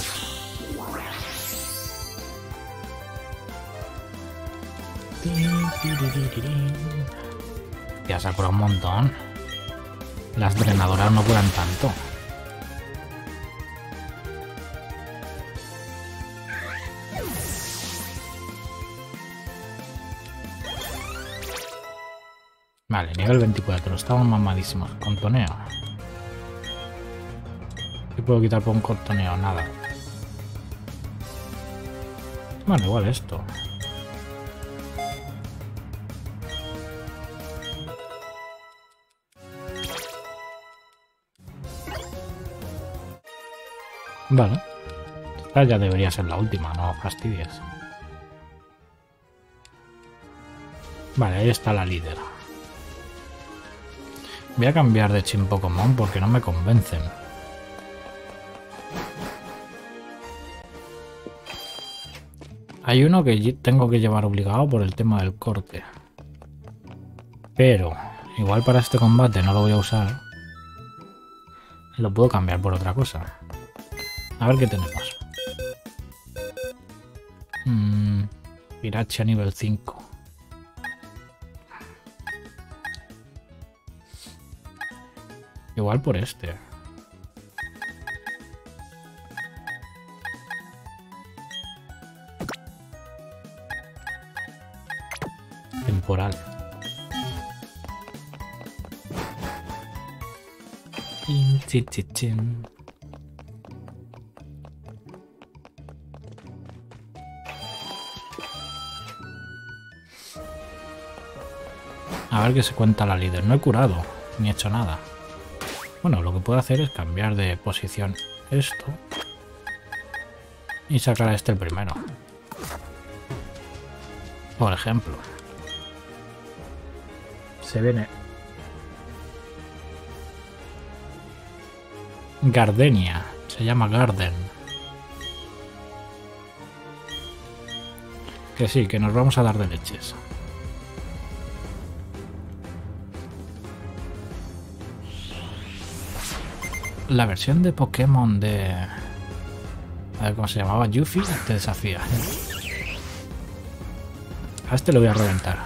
Ya se ha curado un montón. Las drenadoras no curan tanto. Vale, nivel veinticuatro. Estamos mamadísimos. Contoneo. ¿Qué puedo quitar por un contoneo? Nada. Bueno, igual esto. Vale. Esta ya debería ser la última, no fastidies. Vale, ahí está la líder. Voy a cambiar de Chin Pokémon porque no me convencen. Hay uno que tengo que llevar obligado por el tema del corte. Pero igual para este combate no lo voy a usar. Lo puedo cambiar por otra cosa. A ver qué tenemos. Mm, Pirachi a nivel cinco. Igual por este. temporal. Chin, chin, chin, chin. A ver qué se cuenta la líder. No he curado, ni he hecho nada. Bueno, lo que puedo hacer es cambiar de posición esto y sacar a este el primero. Por ejemplo. Se viene Gardenia. Se llama Garden. Que sí, que nos vamos a dar de leches. La versión de Pokémon de... A ver cómo se llamaba, Yuffie, te desafía. A este lo voy a reventar.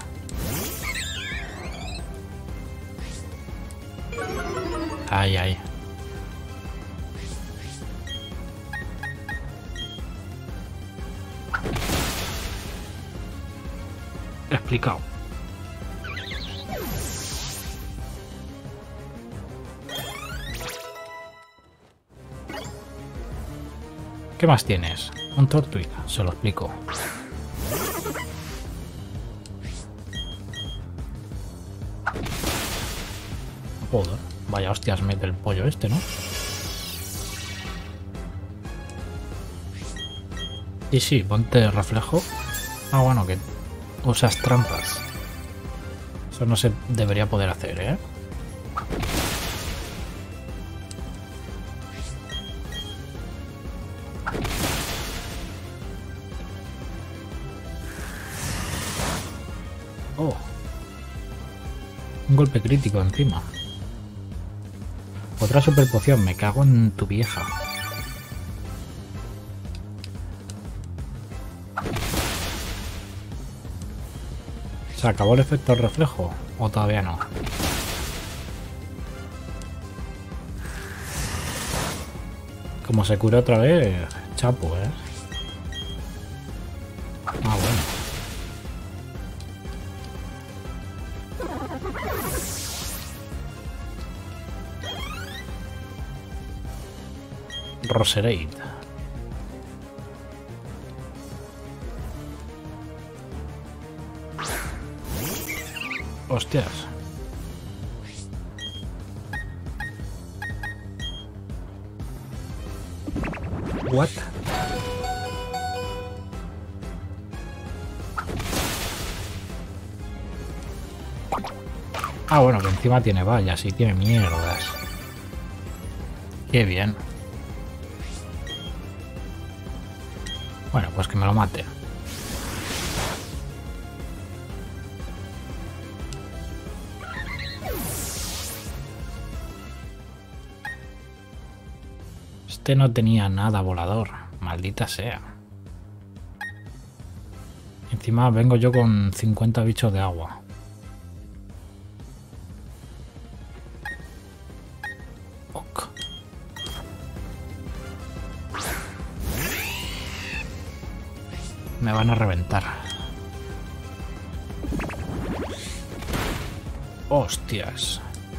Ay, ay. Explicado. ¿Qué más tienes? Un Tortwig, se lo explico. Joder, vaya hostias mete el pollo este, ¿no? Y sí, ponte reflejo. Ah, bueno, que usas trampas. Eso no se debería poder hacer, ¿eh? Oh. Un golpe crítico encima. Otra super poción, me cago en tu vieja. ¿Se acabó el efecto del reflejo? ¿O todavía no? Como se cura otra vez, chapo, ¿eh? Ah, bueno. Roserade. Hostias. What? Ah, bueno, que encima tiene vallas y tiene mierdas. Qué bien. Bueno, pues que me lo mate. Este no tenía nada volador. Maldita sea. Encima vengo yo con cincuenta bichos de agua. Ok. Me van a reventar. Hostias.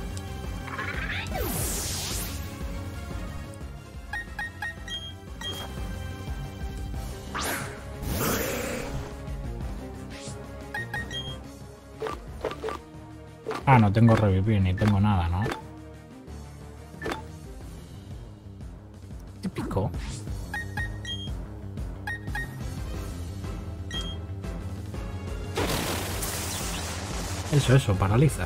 Ah, no tengo revivir ni tengo nada, ¿no? Típico. Eso, eso, paraliza.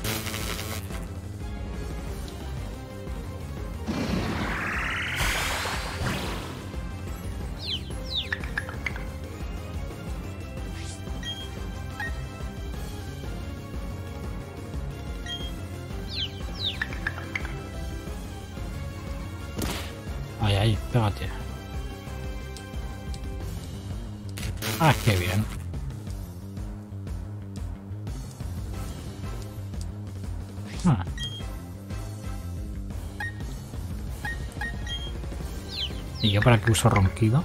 Ahí, ahí, pégate. Ah, qué bien. Ah. ¿Y yo para qué uso ronquido?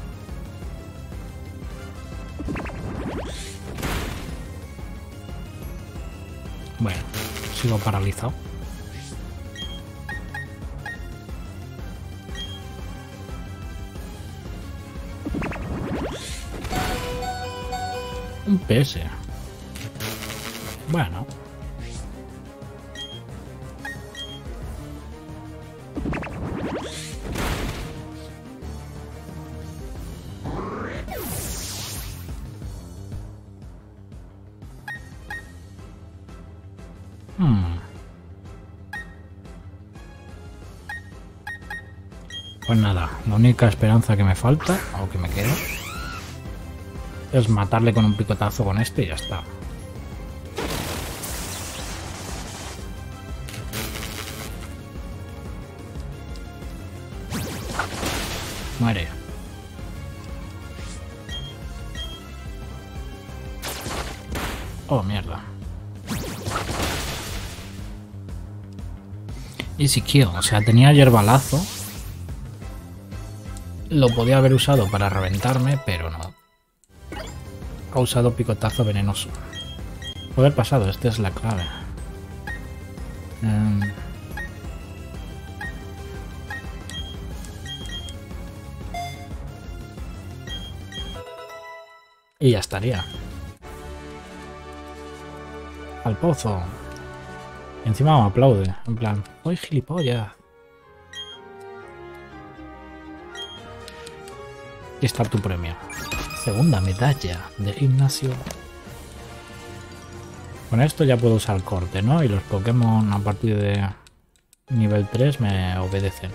Bueno, sigo paralizado. Un P S. Bueno. Hmm. Pues nada, la única esperanza que me falta, o que me queda, es matarle con un picotazo con este y ya está. Muere. Oh, mierda. Easy kill, o sea, tenía hierbalazo. Lo podía haber usado para reventarme, pero no. Ha usado picotazo venenoso. Puede haber pasado, esta es la clave. Um... Y ya estaría. Al pozo. Y encima me aplaude. En plan, ¡ay, gilipollas! Aquí está tu premio. Segunda medalla de gimnasio. Con esto ya puedo usar corte, ¿no? Y los Pokémon a partir de nivel tres me obedecen.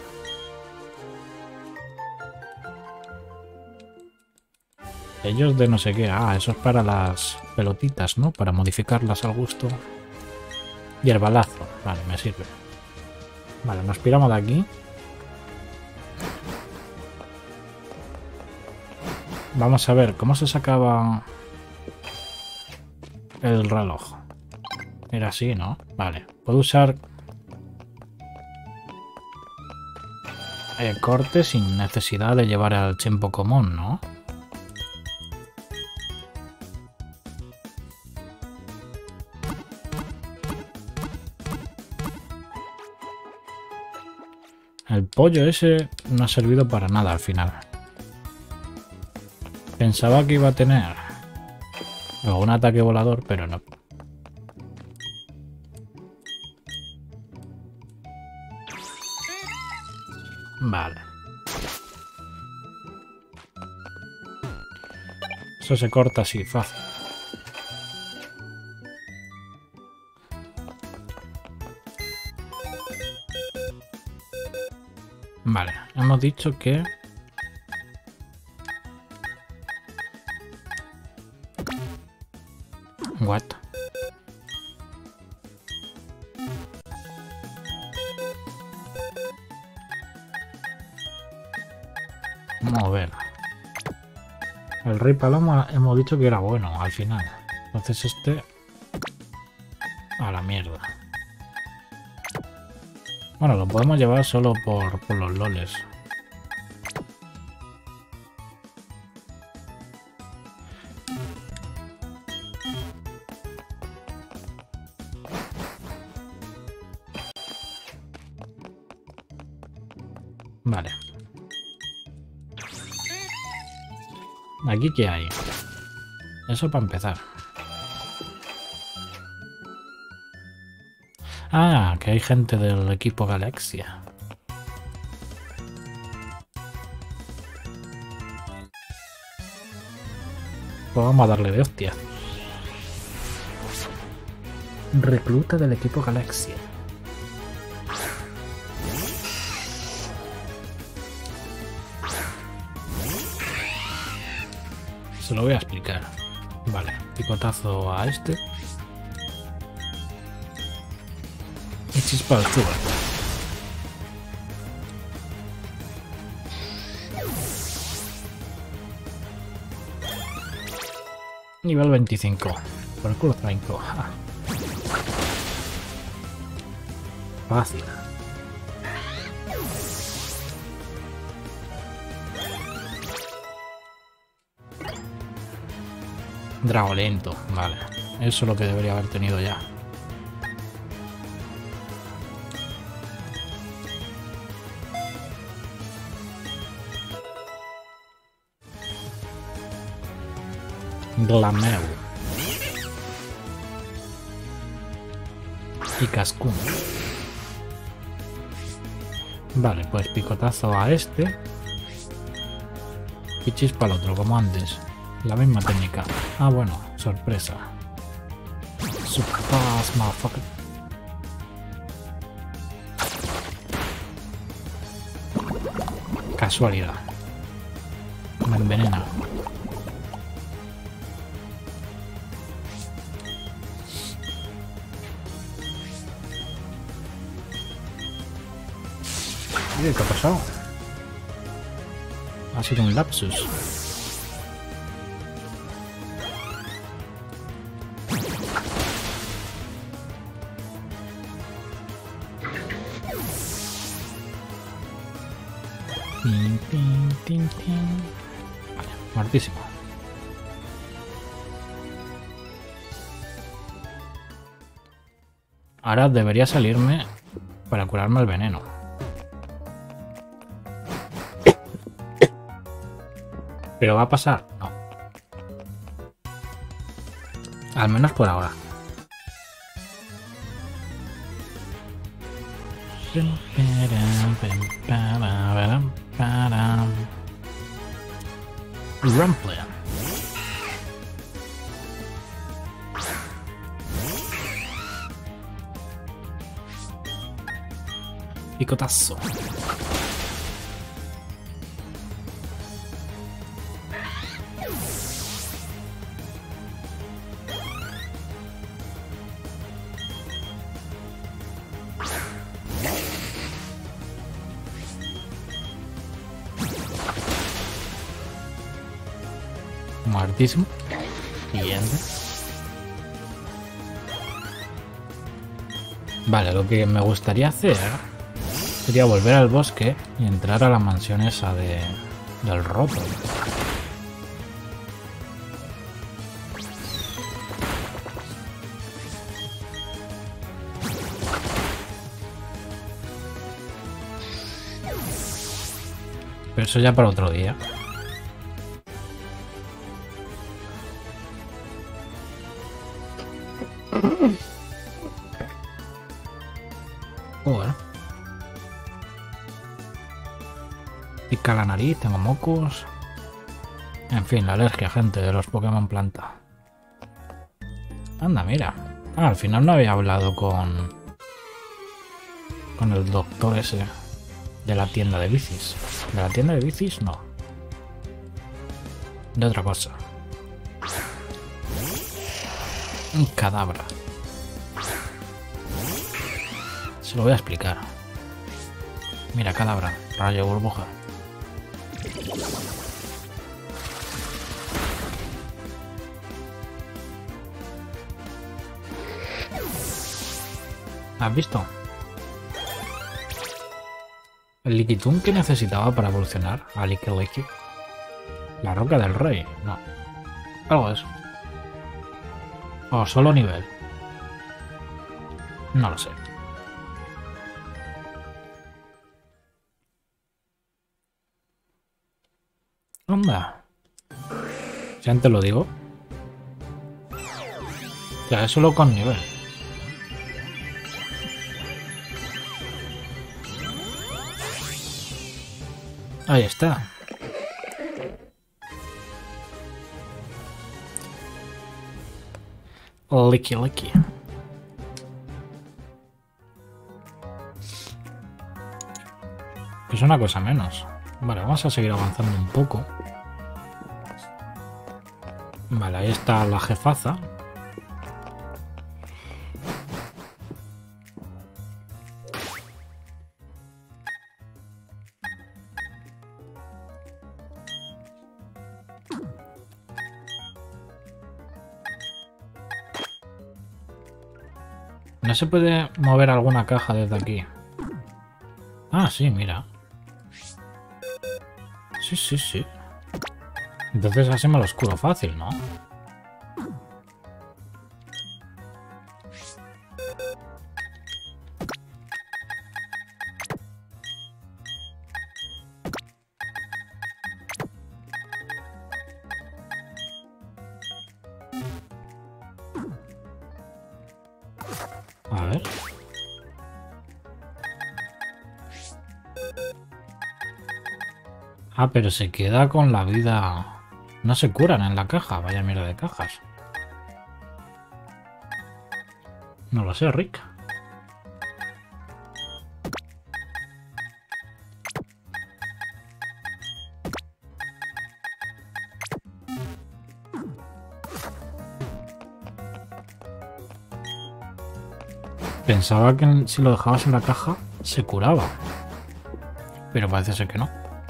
Ellos de no sé qué. Ah, eso es para las pelotitas, ¿no? Para modificarlas al gusto. Hierbalazo. Vale, me sirve. Vale, nos piramos de aquí. Vamos a ver, ¿cómo se sacaba el reloj? Era así, ¿no? Vale, puedo usar el corte sin necesidad de llevar al Chempo común, ¿no? El pollo ese no ha servido para nada al final. Pensaba que iba a tener un ataque volador, pero no. Vale. Eso se corta así, fácil. Vale, hemos dicho que... What? Vamos a ver. El Rey Paloma hemos dicho que era bueno al final. Entonces este... a la mierda. Bueno, lo podemos llevar solo por, por los loles. Vale. ¿Aquí qué hay? Eso para empezar. Ah, que hay gente del equipo Galaxia. Pues vamos a darle de hostia. Recluta del equipo Galaxia. Se lo voy a explicar. Vale, picotazo a este. Y chispa al suelo. Nivel veinticinco. Por el culo treinco. Ah. Fácil. Dragolento, vale. Eso es lo que debería haber tenido ya. Glameu. Y Cascún. Vale, pues picotazo a este. Y chispa al otro, como antes. La misma técnica. Ah, bueno, sorpresa. Surprise, motherfucker. Casualidad. Me envenena. ¿Qué ha pasado? Ha sido un lapsus. Tin, tin, tin, tin. Vale, muertísimo. Ahora debería salirme para curarme el veneno. ¿Pero va a pasar? No. Al menos por ahora. Rumble. Picotazo. Muertísimo. Siguiente. Vale, lo que me gustaría hacer sería volver al bosque y entrar a la mansión esa de, del roto. Pero eso ya para otro día. Joder. Pica la nariz, tengo mocos. En fin, la alergia, gente, de los Pokémon planta. Anda, mira. Ah, al final no había hablado con... con el doctor ese de la tienda de bicis. ¿De la tienda de bicis? No. De otra cosa. Un cadáver. Se lo voy a explicar. Mira, cadáver. Rayo burbuja. ¿Has visto? ¿El Lickitung que necesitaba para evolucionar a Lickilicky? La roca del rey. No. Algo de eso. O solo nivel. No lo sé. Onda. Si antes lo digo. Ya es solo con nivel. Ahí está. Lickilicky. Pues una cosa menos. Vale, vamos a seguir avanzando un poco. Vale, ahí está la jefaza. ¿No se puede mover alguna caja desde aquí? Ah, sí, mira. Sí, sí, sí. Entonces así me lo oscuro fácil, ¿no? A ver. Ah, pero se queda con la vida. No se curan en la caja. Vaya mierda de cajas. No lo sé, Rick. Pensaba que si lo dejabas en la caja se curaba. Pero parece ser que no.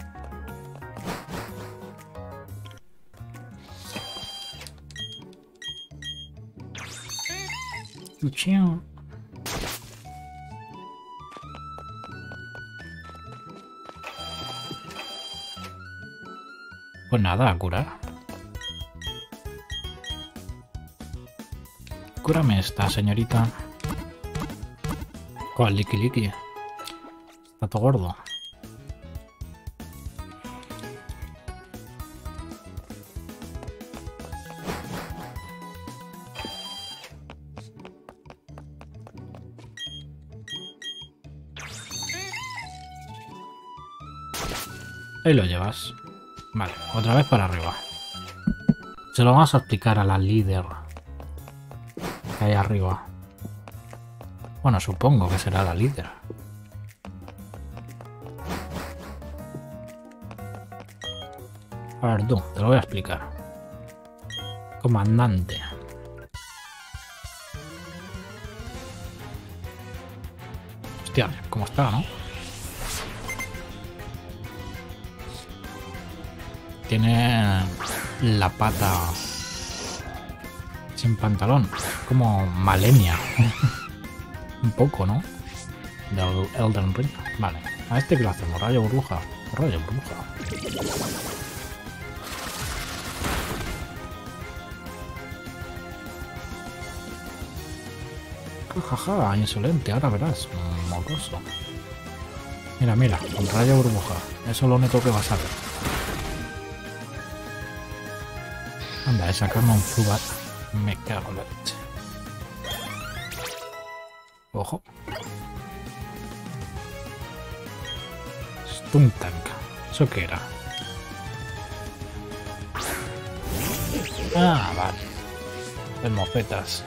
Luchín. Pues nada, a curar. Cúrame esta, señorita. ¿Cuál? Liki Liki. Está todo gordo. Ahí lo llevas. Vale, otra vez para arriba. Se lo vamos a explicar a la líder. Que hay arriba. Bueno, supongo que será la líder. A ver, tú, te lo voy a explicar. Comandante. Hostia, ¿cómo está, no? Tiene la pata sin pantalón. Como Malenia. Un poco, ¿no? Del Elden Ring. Vale. A este que lo hacemos. Rayo burbuja. Rayo burbuja. Jajaja, insolente. Ahora verás. Mocoso. Mira, mira. Un rayo burbuja. Eso es lo único que vas a ver. Anda, de sacarme un Zubat. Me cago en la leche. Ojo. Stun Tank. ¿Eso qué era? Ah, vale. El mofetas.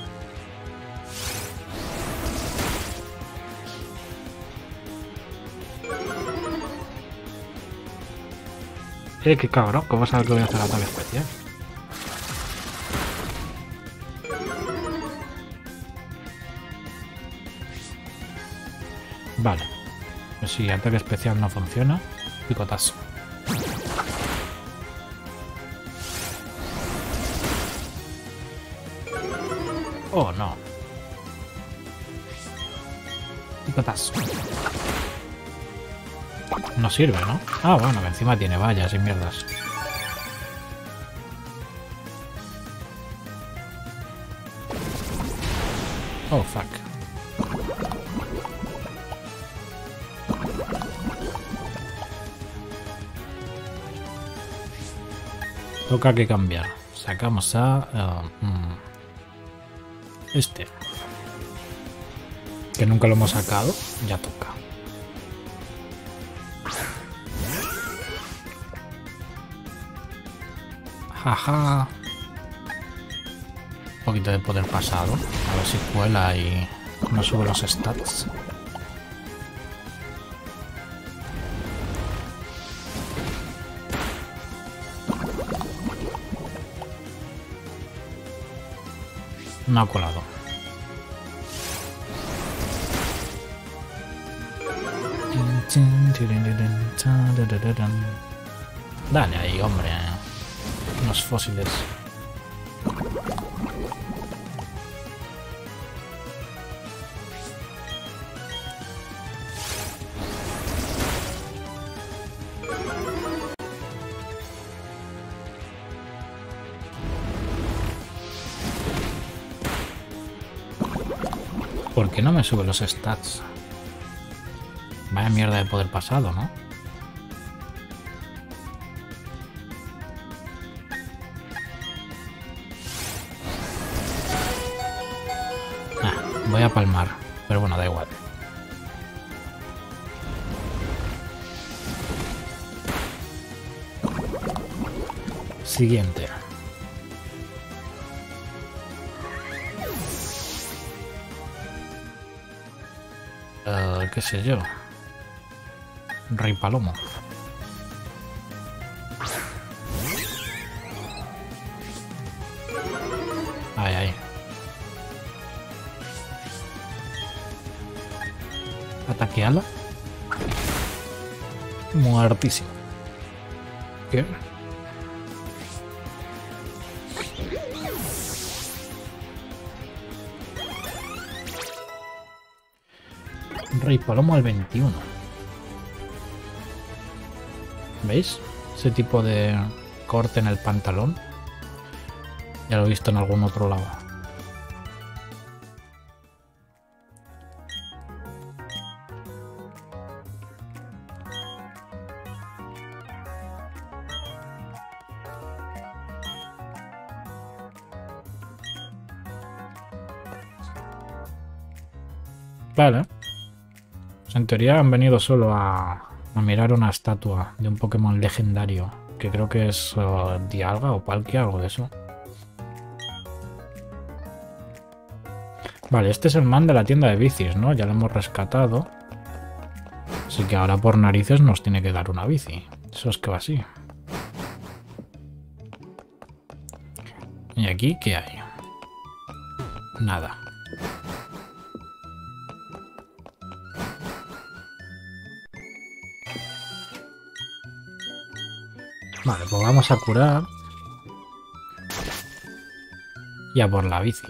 Eh, qué cabrón. ¿Cómo sabes que voy a hacer ataque especial? Vale. Pues si ataque especial no funciona, picotazo. Oh, no. Picotazo. No sirve, ¿no? Ah, bueno, que encima tiene vallas y mierdas. Oh, fuck. Toca que cambiar. Sacamos a... Uh, mm, este. Que nunca lo hemos sacado. Ya toca. Jaja. Un poquito de poder pasado. A ver si cuela y no sube los stats. No ha colado. Dale ahí, hombre. Unos fósiles. ¿Por qué no me sube los stats? Vaya mierda de poder pasado, ¿no? Ah. Voy a palmar, pero bueno, da igual. Siguiente. Uh, ¿Qué sé yo? Rey Palomo. Ay, ay. Ataque ala. Muertísimo. ¿Qué? Rey Palomo al veintiuno. ¿Veis? Ese tipo de corte en el pantalón. Ya lo he visto en algún otro lado. Vale. Pues en teoría han venido solo a, a mirar una estatua de un Pokémon legendario. Que creo que es uh, Dialga o Palkia, algo de eso. Vale, este es el man de la tienda de bicis, ¿no? Ya lo hemos rescatado. Así que ahora por narices nos tiene que dar una bici. Eso es que va así. ¿Y aquí qué hay? Nada. Vale, pues vamos a curar. Y a por la bici.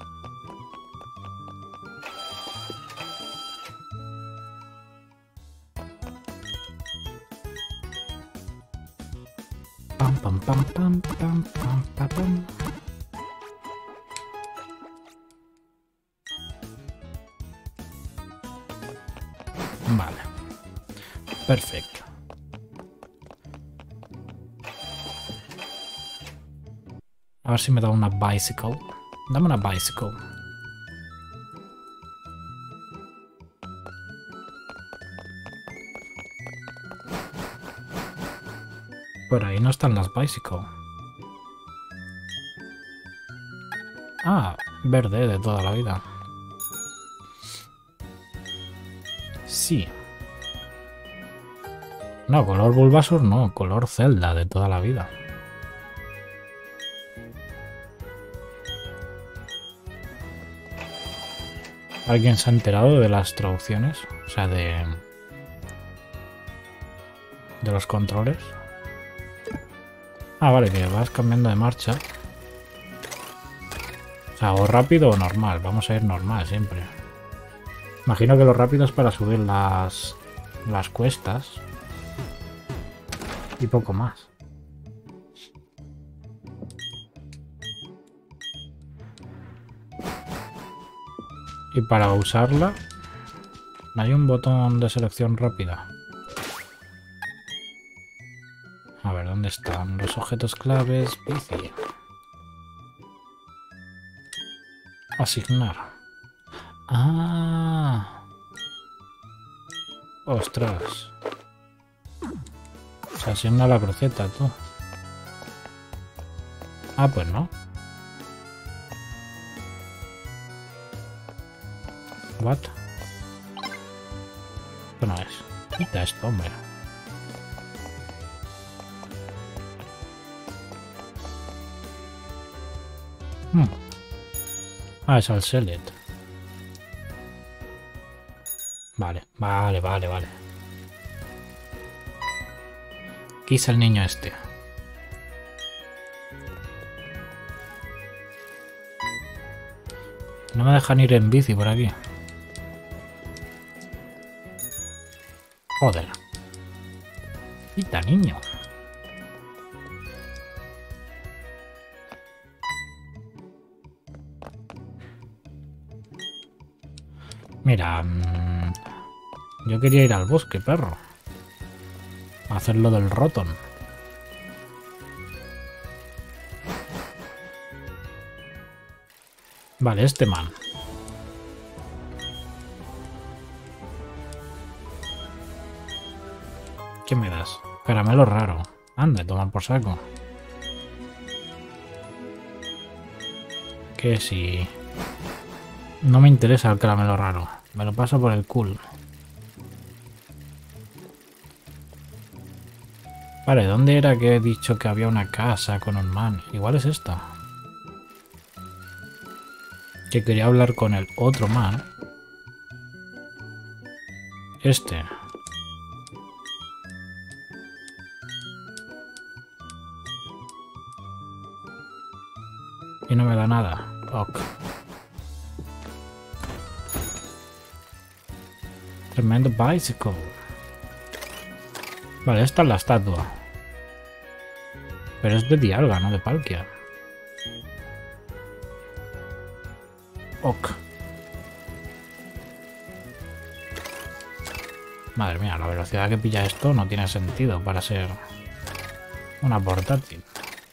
Pam, pam, pam, pam, pam, pam, pam, pam. Vale. Perfecto. A ver si me da una bicycle. Dame una bicycle. Por ahí no están las bicycle. Ah, verde de toda la vida. Sí. No, color Bulbasaur no, color Zelda de toda la vida. ¿Alguien se ha enterado de las traducciones? O sea, de... de los controles. Ah, vale, que vas cambiando de marcha. O sea, o rápido o normal. Vamos a ir normal siempre. Imagino que lo rápido es para subir las... las cuestas. Y poco más. Y para usarla, hay un botón de selección rápida. A ver, ¿dónde están los objetos claves? Bici. Asignar. Ah. Ostras. Se asigna la cruceta, tú. Ah, pues no. What? Esto no es. Quita esto, hombre. Hmm. Ah, es al Select. Vale, vale, vale, vale. ¿Qué hizo el niño este? No me dejan ir en bici por aquí. Joder. Quita, niño. Mira, mmm, yo quería ir al bosque, perro. A hacer lo del Rotom. Vale, este man. ¿Qué me das? Caramelo raro. Anda, tomar por saco. Que si... No me interesa el caramelo raro. Me lo paso por el cool. Vale, ¿dónde era que he dicho que había una casa con un man? Igual es esta. Que quería hablar con el otro man. Este. Y no me da nada. Ok. Tremendo bicycle. Vale, esta es la estatua. Pero es de Dialga, no de Palkia. Ok. Madre mía, la velocidad que pilla esto no tiene sentido para ser una portátil.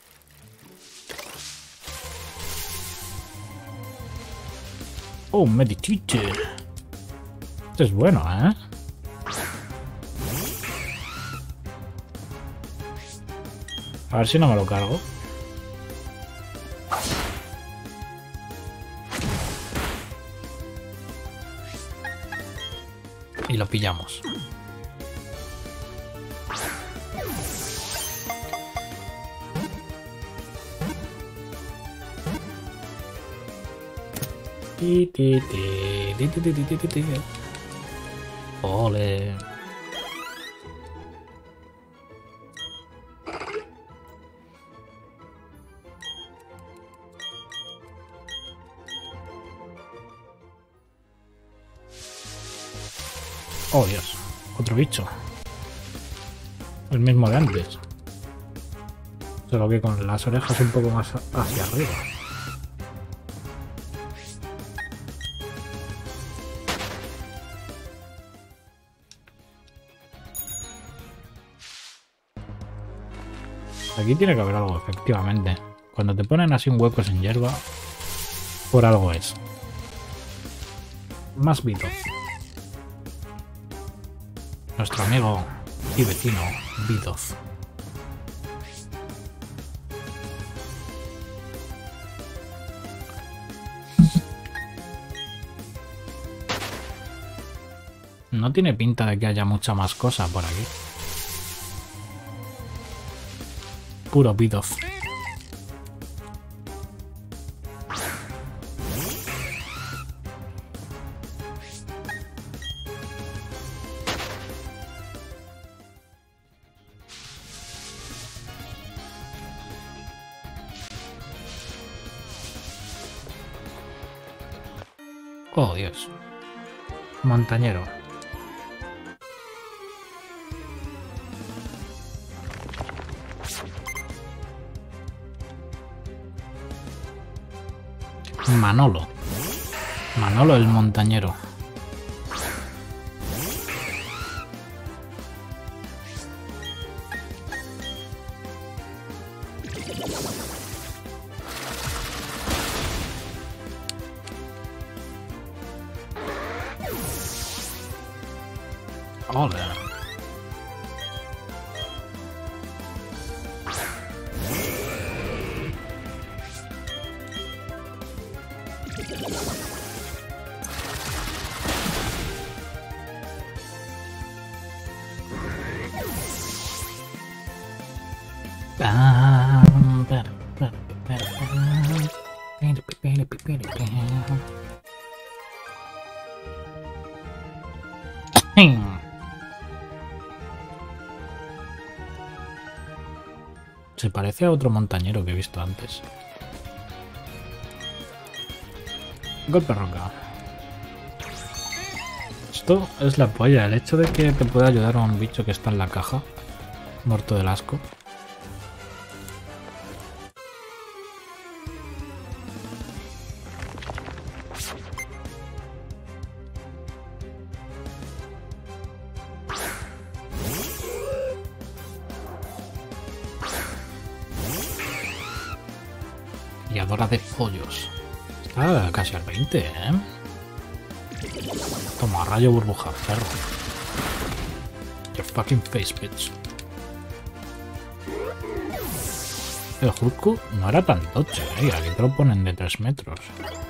Oh, un Meditite. Esto es bueno, ¿eh? A ver si no me lo cargo. Y lo pillamos. Ti, ti, ti, ti, ti, ti, ti, ti, ti. Ole. Oh, Dios. Otro bicho. El mismo de antes. Solo que con las orejas un poco más hacia arriba. Aquí tiene que haber algo, efectivamente. Cuando te ponen así un huecos en hierba, por algo es. Más Bitoz. Nuestro amigo y vecino Bitoz. No tiene pinta de que haya mucha más cosa por aquí. Puro Bitoz. Oh, Dios. Montañero. Manolo. Manolo el montañero. Hola. Se parece a otro montañero que he visto antes. Golpe roca. Esto es la polla, el hecho de que te pueda ayudar a un bicho que está en la caja, muerto del asco. Criadora de pollos. Está casi al veinte, ¿eh? Toma, rayo burbuja, perro. Your fucking face, bitch. El Hulk no era tan tocho, ¿eh? Aquí te lo ponen de tres metros.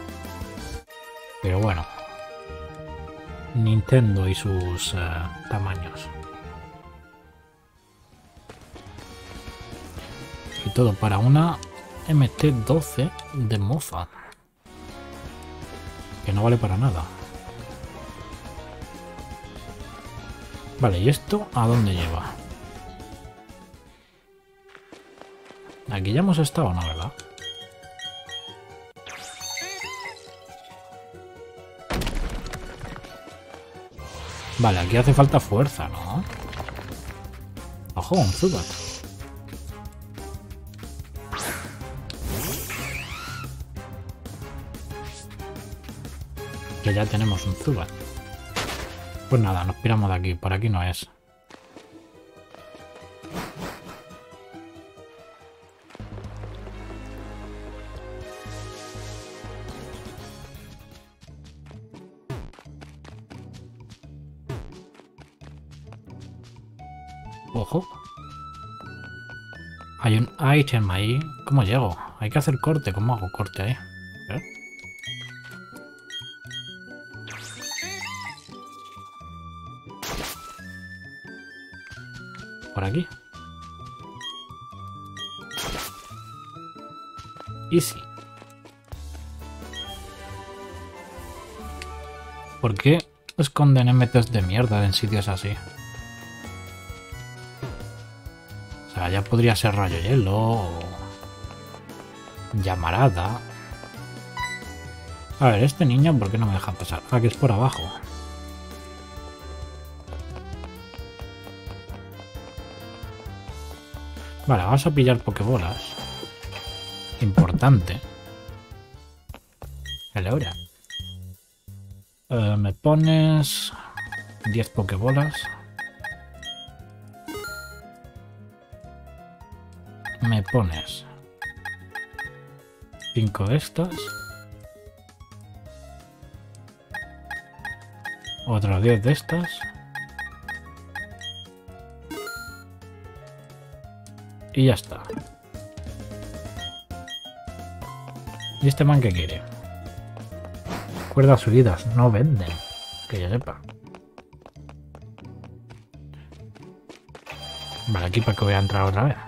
Pero bueno. Nintendo y sus uh, tamaños. Y todo para una M T doce de mofa. Que no vale para nada. Vale, ¿y esto a dónde lleva? Aquí ya hemos estado, ¿no? ¿Verdad? Vale, aquí hace falta fuerza, ¿no? Ojo, un Zubat. Que ya tenemos un Zubat. Pues nada, nos piramos de aquí. Por aquí no es. Ojo. Hay un item ahí. ¿Cómo llego? Hay que hacer corte. ¿Cómo hago corte ahí? ¿Eh? Por aquí. Easy. ¿Por qué esconden M Ts de mierda en sitios así? O sea, ya podría ser rayo hielo o llamarada. A ver, este niño, ¿por qué no me deja pasar? Ah, que es por abajo. Vale, vamos a pillar pokebolas. Importante. El hora. Uh, me pones diez pokebolas. Me pones cinco de estas. Otros diez de estas. Y ya está. ¿Y este man qué quiere? Cuerdas subidas, no venden. Que yo sepa. Vale, aquí para que voy a entrar otra vez.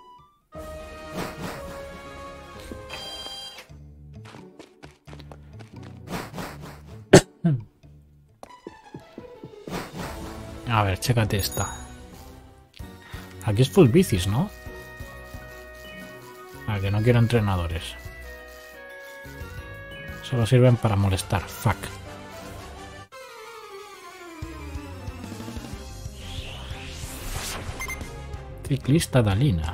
A ver, chécate esta. Aquí es full bicis, ¿no? A que no quiero entrenadores. Solo sirven para molestar. Fuck. Ciclista Dalina.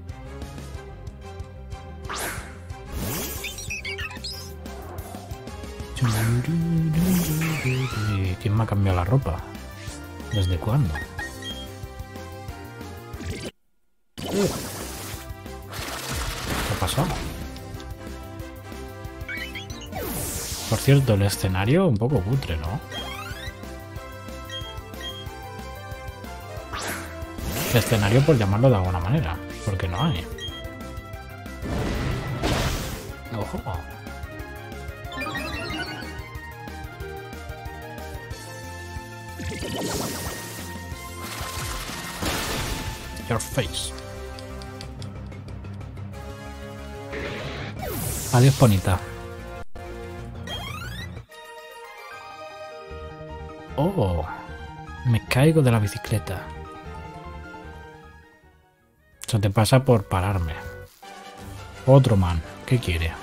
¿Quién me ha cambiado la ropa? ¿Desde cuándo? ¿Qué ha pasado? Por cierto, el escenario un poco cutre, ¿no? El escenario por llamarlo de alguna manera, porque no hay. Ojo. Your face. Adiós, bonita. Oh, me caigo de la bicicleta. Eso te pasa por pararme. Otro man, ¿qué quiere?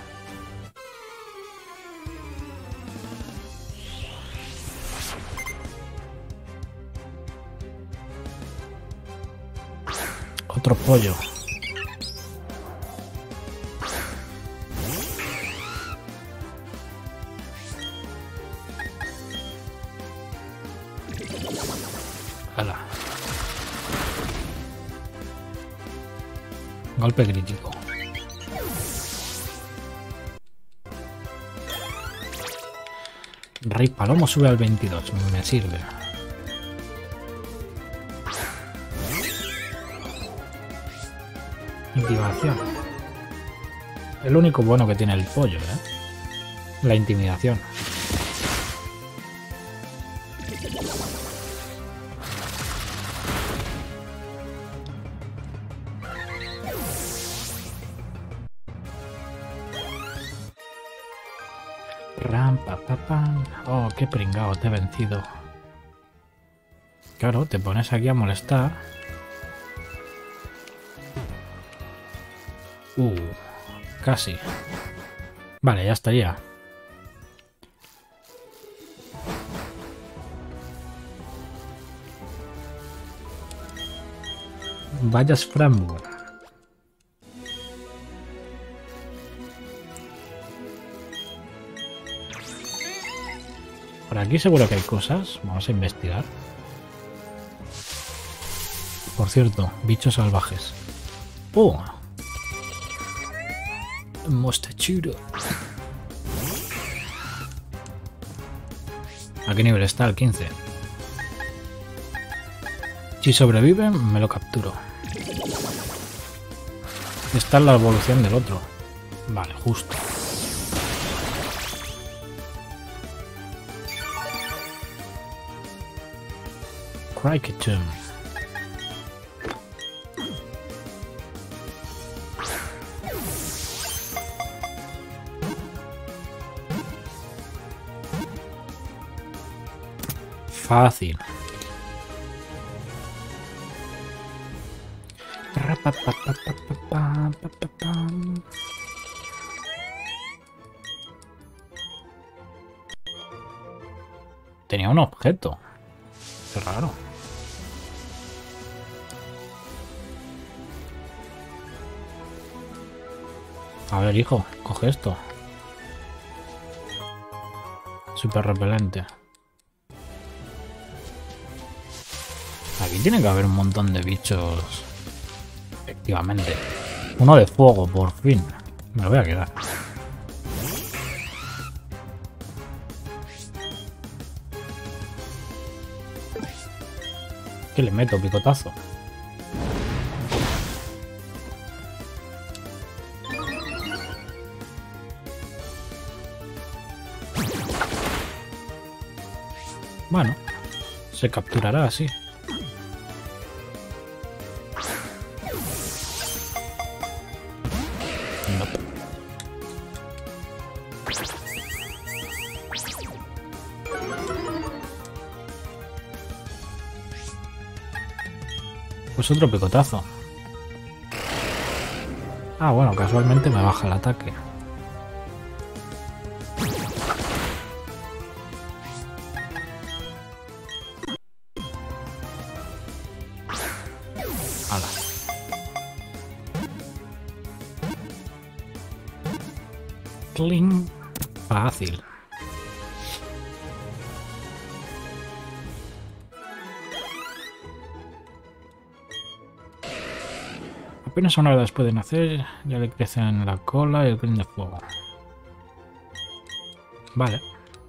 Otro pollo. Hala. Golpe crítico. Rey Palomo sube al veintidós. Me sirve. Intimidación. El único bueno que tiene el pollo, ¿eh? La intimidación. Ram, pa, pa, pam. Oh, qué pringao, te he vencido. Claro, te pones aquí a molestar. Uh, casi. Vale, ya estaría. Vayas Frambo. Por aquí seguro que hay cosas. Vamos a investigar. Por cierto, bichos salvajes. ¡Oh! Mostachudo. ¿A qué nivel está? El quince. Si sobrevive, me lo capturo. Esta es la evolución del otro. Vale, justo. Criketum. Fácil. Tenía un objeto. Qué raro. A ver, hijo, coge esto. Súper repelente. Aquí tiene que haber un montón de bichos. Efectivamente. Uno de fuego, por fin. Me lo voy a quedar. ¿Qué le meto? Picotazo. Bueno, se capturará así. No. Pues otro picotazo. Ah, bueno, casualmente me baja el ataque. Ala. Cling. Fácil. Apenas una hora después de nacer, ya le crecen la cola y el crin de fuego. Vale.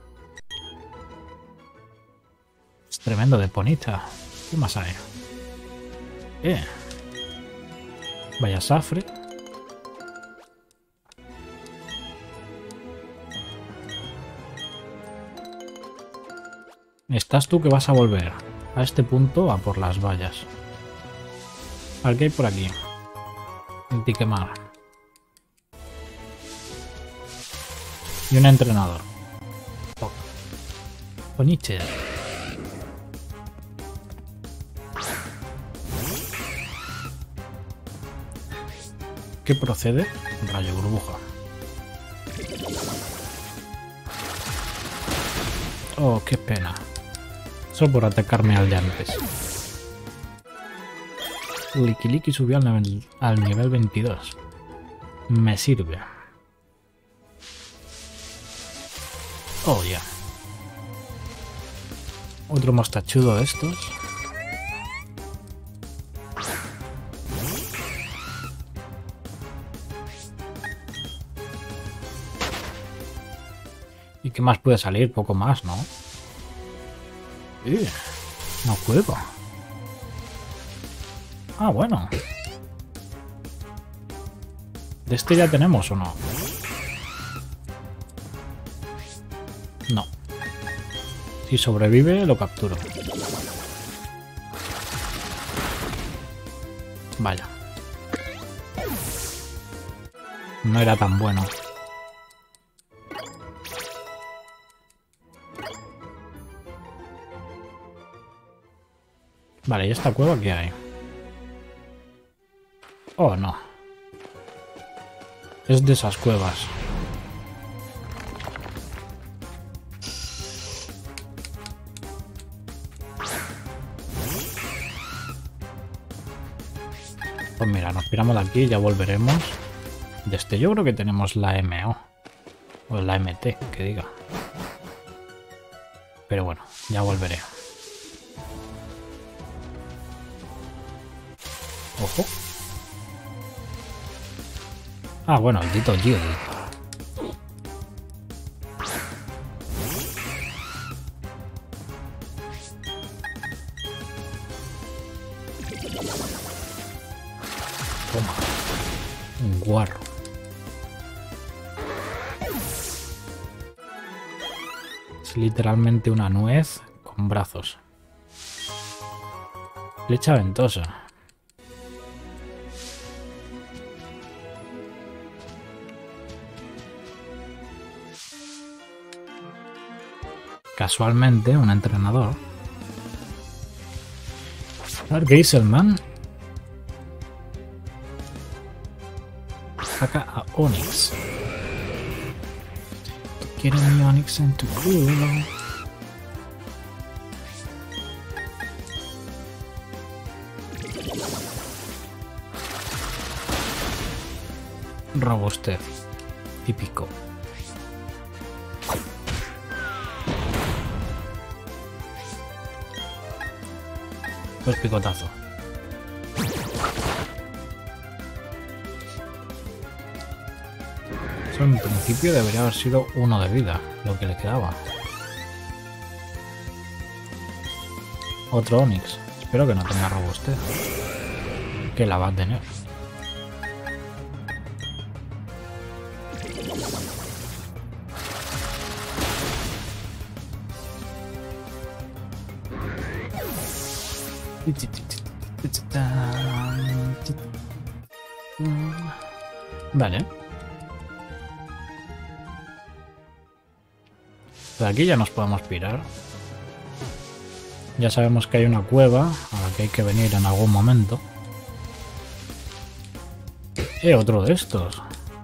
Es tremendo de bonita. ¿Qué más hay? Eh. Vaya safre. Estás tú que vas a volver a este punto a por las vallas. A ver qué hay por aquí. Antiquemar. Y un entrenador. Oh. Oniche. ¿Qué procede? Rayo burbuja. Oh, qué pena. Solo por atacarme al de antes. Likiliki subió al nivel, al nivel veintidós. Me sirve. Oh, ya. Yeah. Otro mostachudo de estos. ¿Y qué más puede salir? Poco más, ¿no? Eh, no juego. Ah, bueno. ¿De este ya tenemos o no? No. Si sobrevive, lo capturo. Vaya. No era tan bueno. Vale, ¿y esta cueva qué hay? Oh, no. Es de esas cuevas. Pues mira, nos piramos de aquí y ya volveremos. De este yo creo que tenemos la M O. O la M T, que diga. Pero bueno, ya volveré. Ojo. Ah, bueno, el Dito Gil. Toma. Un guarro. Es literalmente una nuez con brazos. Flecha ventosa. Casualmente, un entrenador. Geiselman saca a Onix. Quiero mi Onix en tu culo. Robustez. Típico. Pues picotazo. Eso en principio debería haber sido uno de vida, lo que le quedaba. Otro Onix. Espero que no tenga robustez. Que la va a tener. Vale. De aquí ya nos podemos pirar. Ya sabemos que hay una cueva a la que hay que venir en algún momento. Eh, otro de estos.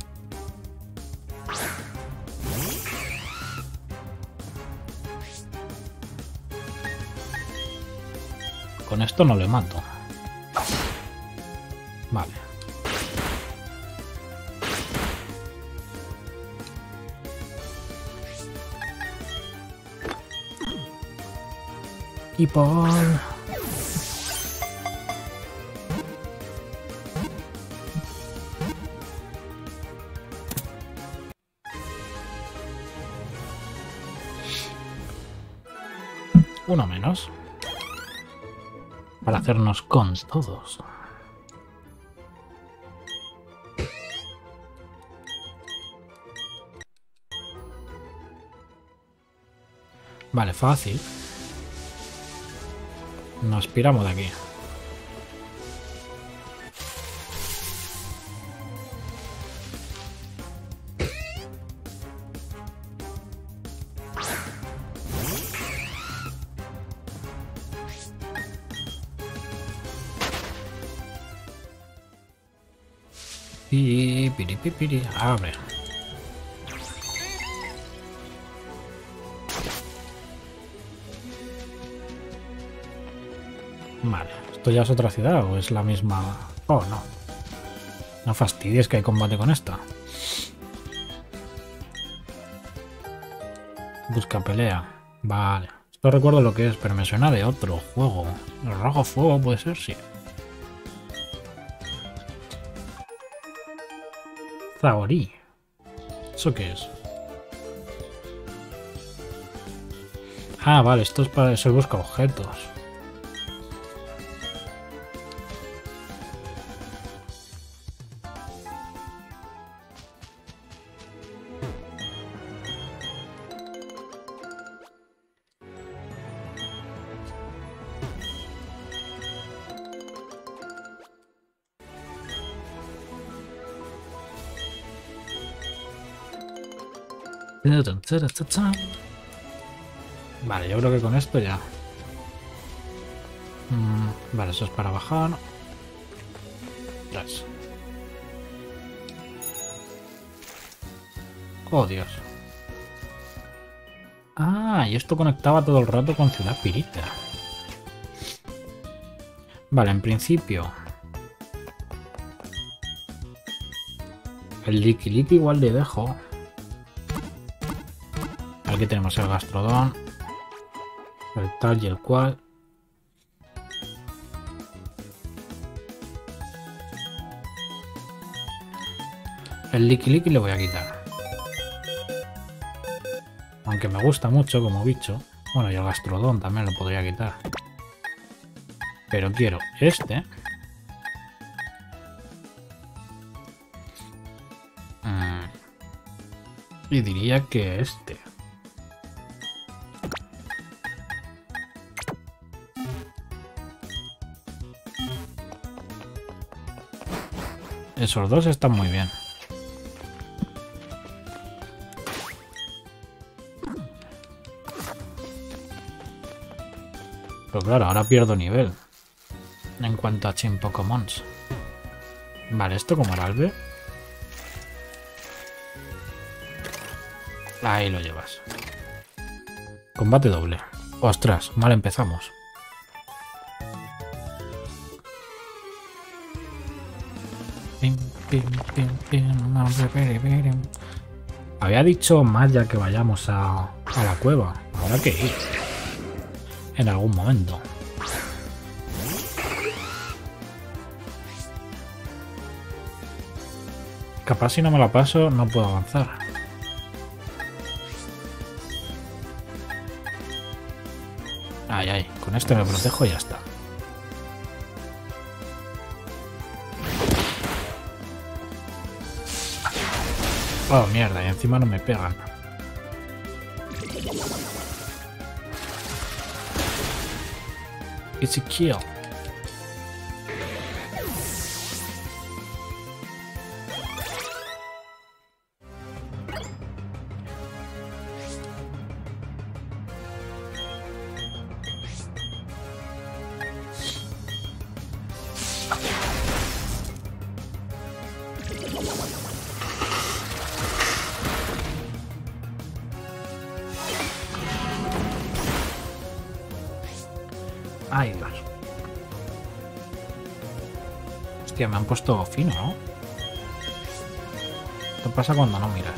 Con esto no le mato. Vale. Y por... uno menos. Para hacernos con todos. Vale, fácil. Nos piramos de aquí. Y piri piri piri. Abre. Vale, ¿esto ya es otra ciudad o es la misma? Oh, no. No fastidies que hay combate con esta. Busca pelea. Vale. Esto recuerdo lo que es, pero me suena de otro juego. ¿El Rojo Fuego puede ser? Sí. Zahorí. ¿Eso qué es? Ah, vale, esto es para eso busca objetos. Vale, yo creo que con esto ya. Mm, vale, eso es para bajar. Tres. Oh, Dios. Ah, y esto conectaba todo el rato con Ciudad Pirita. Vale, en principio. El Licky Licky igual le dejo. Aquí tenemos el Gastrodon. El tal y el cual. El Licky Licky le voy a quitar. Aunque me gusta mucho como bicho. Bueno, y el Gastrodon también lo podría quitar. Pero quiero este. Mm. Y diría que este. Esos dos están muy bien. Pero claro, ahora pierdo nivel. En cuanto a Chin Pokémons. Vale, ¿esto como era, Albe? Ahí lo llevas. Combate doble. Ostras, mal empezamos. Había dicho Maya que vayamos a, a la cueva. Habrá que ir. En algún momento. Capaz si no me la paso no puedo avanzar. Ay, ay, con este me protejo y ya está. Oh, mierda, y encima no me pegan. It's a kill. Ay, Dios. Hostia, me han puesto fino, ¿no? ¿Qué pasa cuando no miras?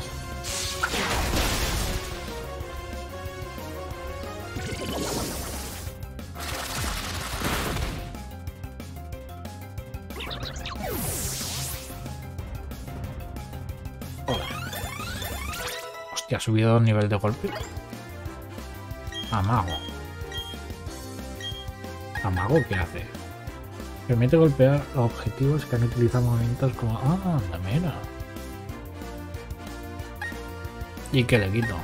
Joder. Hostia, ha subido el nivel de golpe. Amago. ¿Amago qué hace? Permite golpear a objetivos que han utilizado movimientos como... Ah, la mera. ¿Y qué le quito?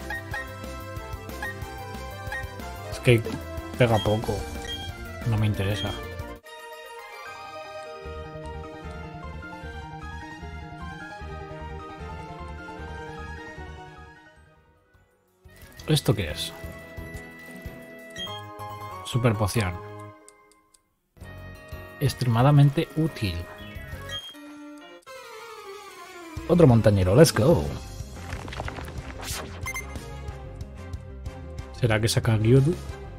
Es que pega poco. No me interesa. ¿Esto qué es? Super poción. Extremadamente útil. Otro montañero, let's go. ¿Será que saca Gyudu?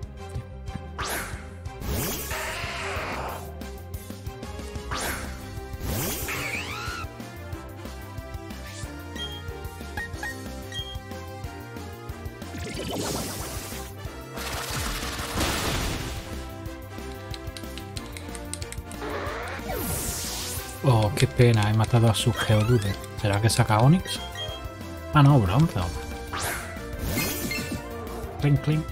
Oh, qué pena, he matado a su Geodude. ¿Será que saca Onix? Ah, no, Bronzong. Clink, clink.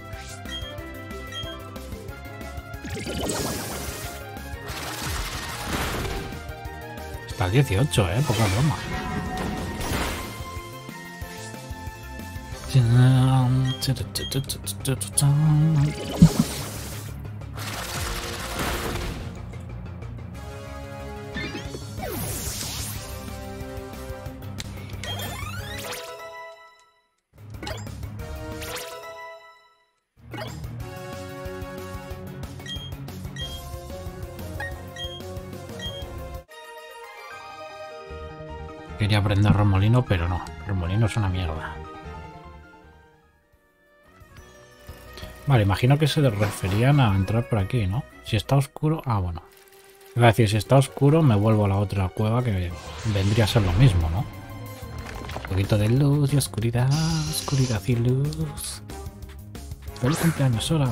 Está al dieciocho, eh, poca broma. Quería aprender remolino, pero no. Remolino es una mierda. Vale, imagino que se referían a entrar por aquí, ¿no? Si está oscuro... Ah, bueno. Iba a decir, si está oscuro me vuelvo a la otra cueva, que vendría a ser lo mismo, ¿no? Un poquito de luz y oscuridad, oscuridad y luz. ¡Feliz cumpleaños, Sora!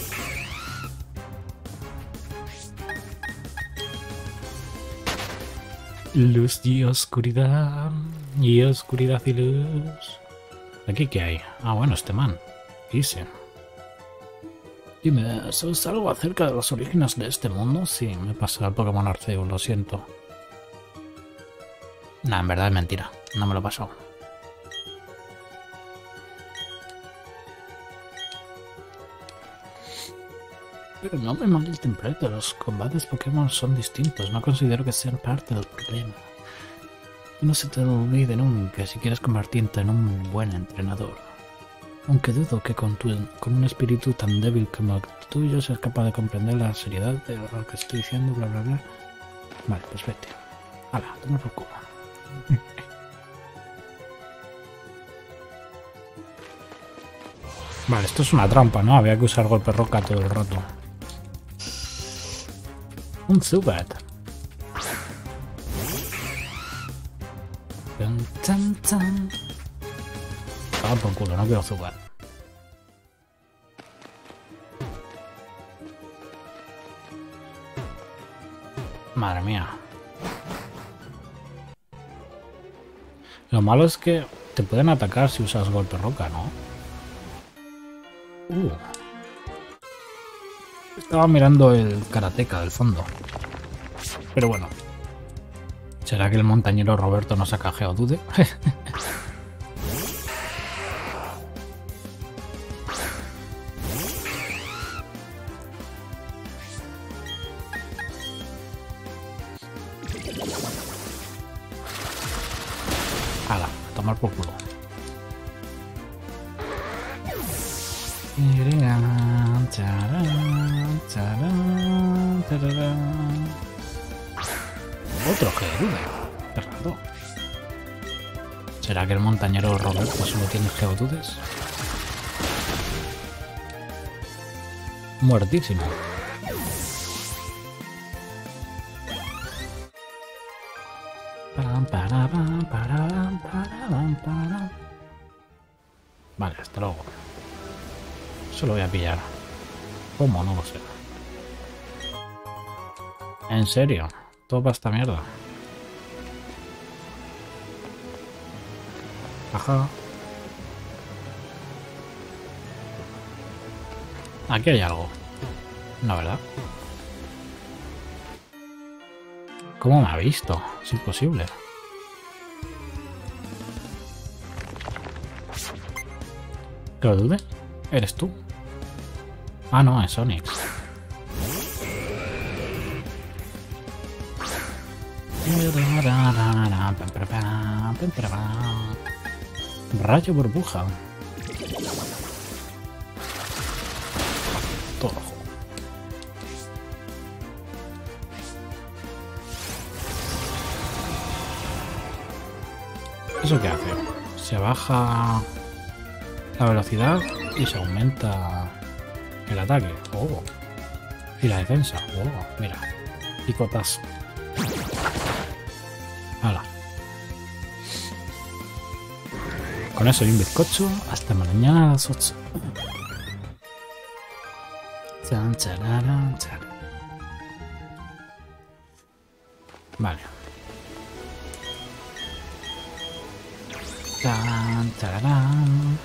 Luz y oscuridad, y oscuridad y luz. ¿Aquí qué hay? Ah, bueno, este man. Dice. Dime, ¿sabes algo acerca de los orígenes de este mundo? Sí, me pasa el Pokémon Arceus, lo siento. Nah, en verdad es mentira. No me lo he pasado. Pero no me malinterprete, los combates Pokémon son distintos. No considero que sean parte del problema. Y no se te olvide nunca si quieres convertirte en un buen entrenador. Aunque dudo que con, tu, con un espíritu tan débil como el tuyo seas capaz de comprender la seriedad de lo que estoy diciendo, bla bla bla. Vale, pues vete. Hala, toma por culo. Vale, esto es una trampa, ¿no? Había que usar golpe roca todo el rato. Un Zubat. Tan, tan, tan. Ah, por culo, no quiero Zubat. Madre mía. Lo malo es que te pueden atacar si usas golpe roca, ¿no? Uh. Estaba mirando el karateka del fondo. Pero bueno. ¿Será que el montañero Roberto no saca Geodude? Hala, a tomar por culo. Otro Geodude. Qué raro. ¿Será que el montañero Roberto solo tiene Geodudes? Muertísimo. Vale, hasta luego. Eso lo voy a pillar. ¿Cómo? No lo sé. ¿En serio? Todo para esta mierda. Ajá. Aquí hay algo. No, ¿verdad? ¿Cómo me ha visto? Es imposible. ¿Qué lo dudes? ¿Eres tú? Ah, no, es Onix. Rayo burbuja. Todo rojo. ¿Eso qué hace? Se baja la velocidad y se aumenta el ataque. Oh. Y la defensa. Oh, mira. Picotas. Hala. Con eso y un bizcocho. Hasta mañana a las ocho. Chan, charara, chan. Vale. Chan, chararán.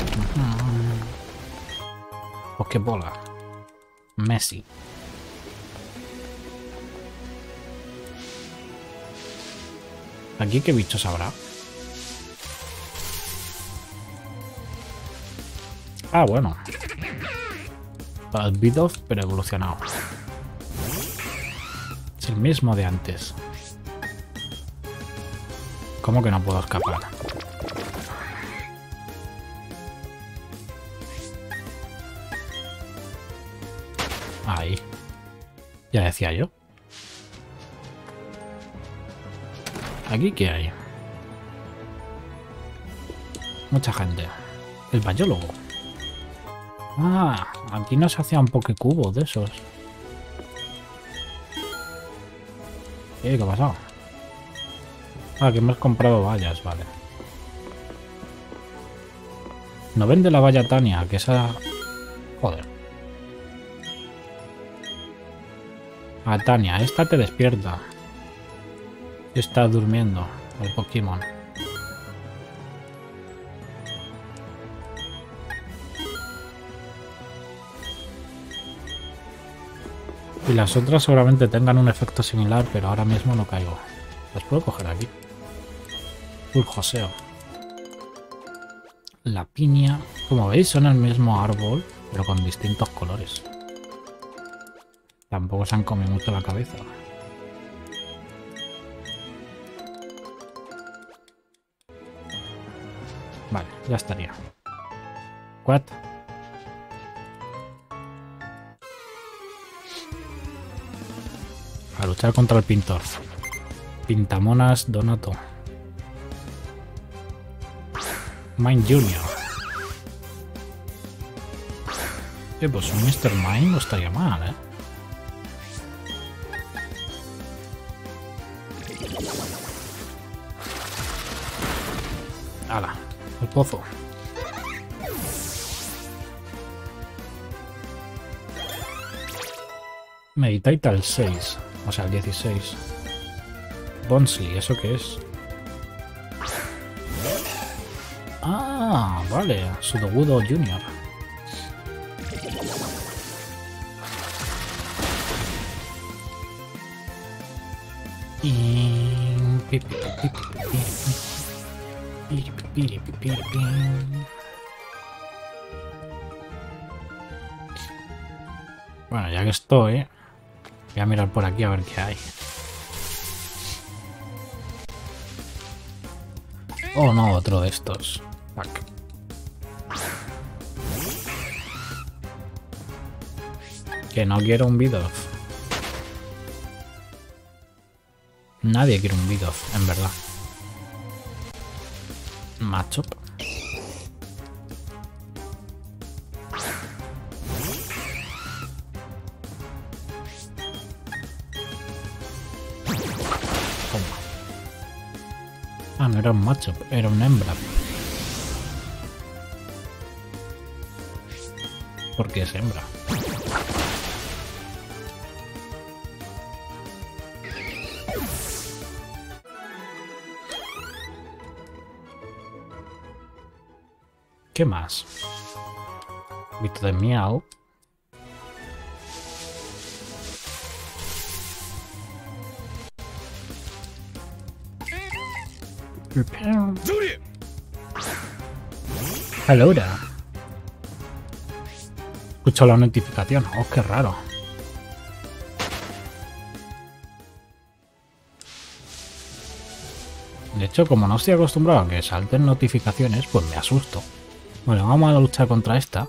Pokébola. Messi. ¿Aquí qué bichos habrá? Ah, bueno. Bidoof, pero evolucionado. Es el mismo de antes. ¿Cómo que no puedo escapar? Ahí. Ya decía yo. ¿Aquí qué hay? Mucha gente. El bayólogo. Ah, aquí no se hacía un pokecubo de esos. ¿Qué, ¿Qué ha pasado? Ah, que hemos comprado vallas, vale. No vende la valla Tania, que esa... Joder. A Tania, esta te despierta. Está durmiendo el Pokémon. Y las otras seguramente tengan un efecto similar, pero ahora mismo no caigo. Las puedo coger aquí. Full joseo. La piña. Como veis, son el mismo árbol, pero con distintos colores. Tampoco se han comido mucho la cabeza. Vale, ya estaría. ¿What? A luchar contra el pintor. Pintamonas Donato. Mine Junior. Eh, pues un mister Mine no estaría mal, ¿eh? ¡Hala! El pozo. Meditaita el seis. O sea, el dieciséis. Bonsley, ¿eso qué es? Ah, vale. Sudowoodo Junior. Y... Bueno, ya que estoy, voy a mirar por aquí a ver qué hay. Oh no, otro de estos. Fuck. Que no quiero un Bidoof. Nadie quiere un Bidoof, en verdad. Matchup. Ah, no era un matchup, era un hembra. Porque es hembra. ¿Qué más? Grito de miau. Hello there. Escucho la notificación. Oh, qué raro. De hecho, como no estoy acostumbrado a que salten notificaciones, pues me asusto. Bueno, vamos a luchar contra esta.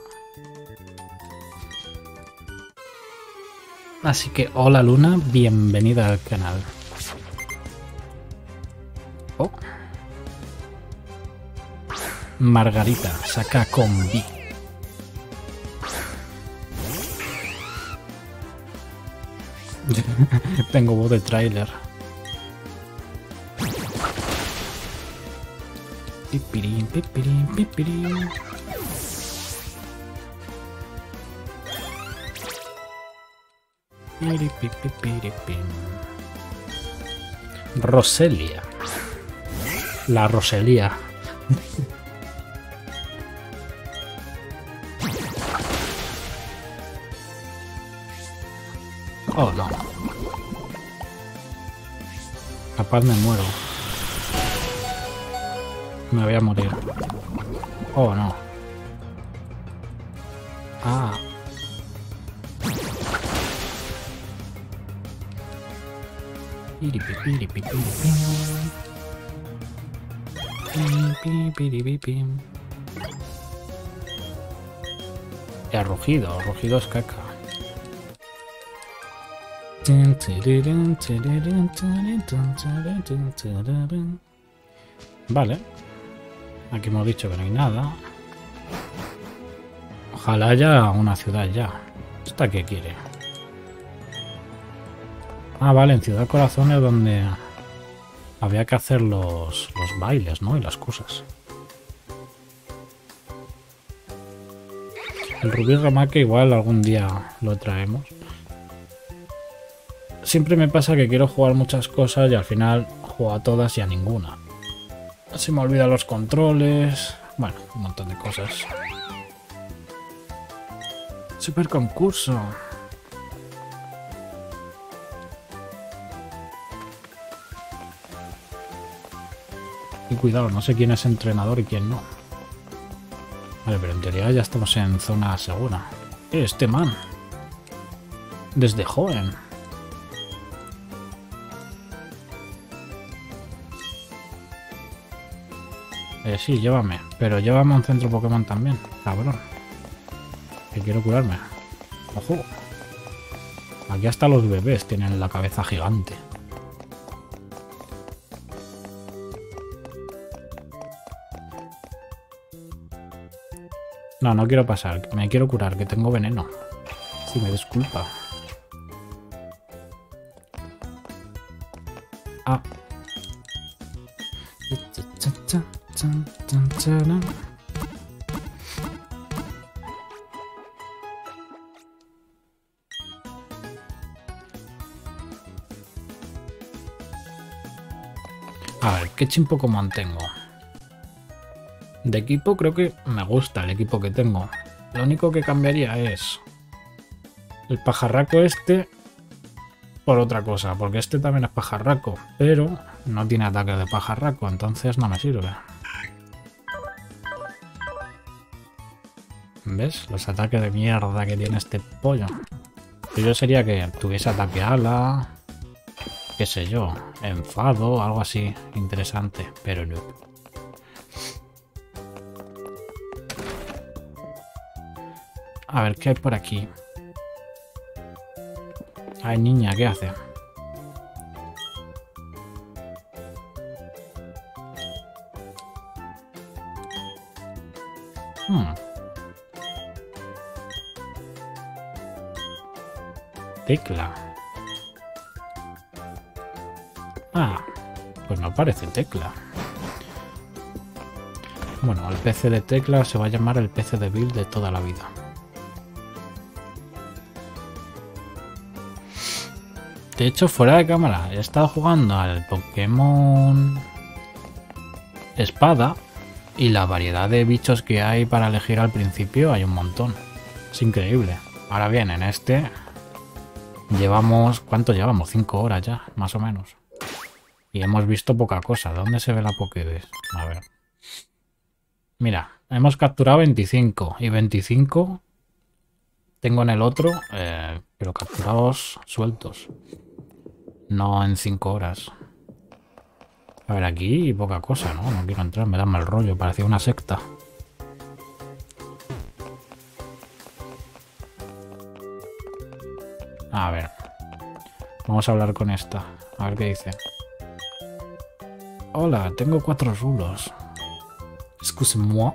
Así que, hola Luna, bienvenida al canal. Oh. Margarita, saca combi. Tengo voz de tráiler. Pipirín, pipirín, pipirín. Roselia. La Roselia. Oh, no. Capaz me muero. Me voy a morir. Oh, no. Ah. Ya, rugido. Rugido es caca. Vale. Aquí hemos dicho que no hay nada. Ojalá haya una ciudad ya. ¿Esta qué quiere? Ah, vale, en Ciudad Corazón es donde había que hacer los, los bailes, ¿no? Y las cosas. El Rubí Remake igual algún día lo traemos. Siempre me pasa que quiero jugar muchas cosas y al final juego a todas y a ninguna. Se me olvidan los controles. Bueno, un montón de cosas. Super concurso. Y cuidado, no sé quién es entrenador y quién no. Vale, pero en teoría ya estamos en zona segura. Este man. Desde joven. Eh, sí, llévame. Pero llévame a un centro Pokémon también, cabrón. Que quiero curarme. Ojo. Aquí hasta los bebés tienen la cabeza gigante. No, no quiero pasar. Me quiero curar, que tengo veneno. Si me disculpa. Ah. A ver, ¿qué chimpo Pokémon tengo? De equipo creo que me gusta el equipo que tengo. Lo único que cambiaría es el pajarraco este por otra cosa, porque este también es pajarraco, pero no tiene ataque de pajarraco, entonces no me sirve. ¿Ves? Los ataques de mierda que tiene este pollo. Yo sería que tuviese ataque ala, qué sé yo, enfado, algo así interesante, pero no. A ver, ¿qué hay por aquí? Ay, niña, ¿qué hace? Hmm. Tecla. Ah, pues no parece Tecla. Bueno, el P C de Tecla se va a llamar el P C de Bill de toda la vida. De hecho, fuera de cámara, he estado jugando al Pokémon Espada y la variedad de bichos que hay para elegir al principio hay un montón. Es increíble. Ahora bien, en este llevamos... ¿Cuánto llevamos? Cinco horas ya, más o menos. Y hemos visto poca cosa. ¿Dónde se ve la Pokédex? A ver. Mira, hemos capturado veinticinco y veinticinco tengo en el otro, eh, pero capturados sueltos. No en cinco horas. A ver, aquí poca cosa, ¿no? No quiero entrar, me da mal rollo, parecía una secta. A ver. Vamos a hablar con esta. A ver qué dice. Hola, tengo cuatro rulos. Excuse-moi.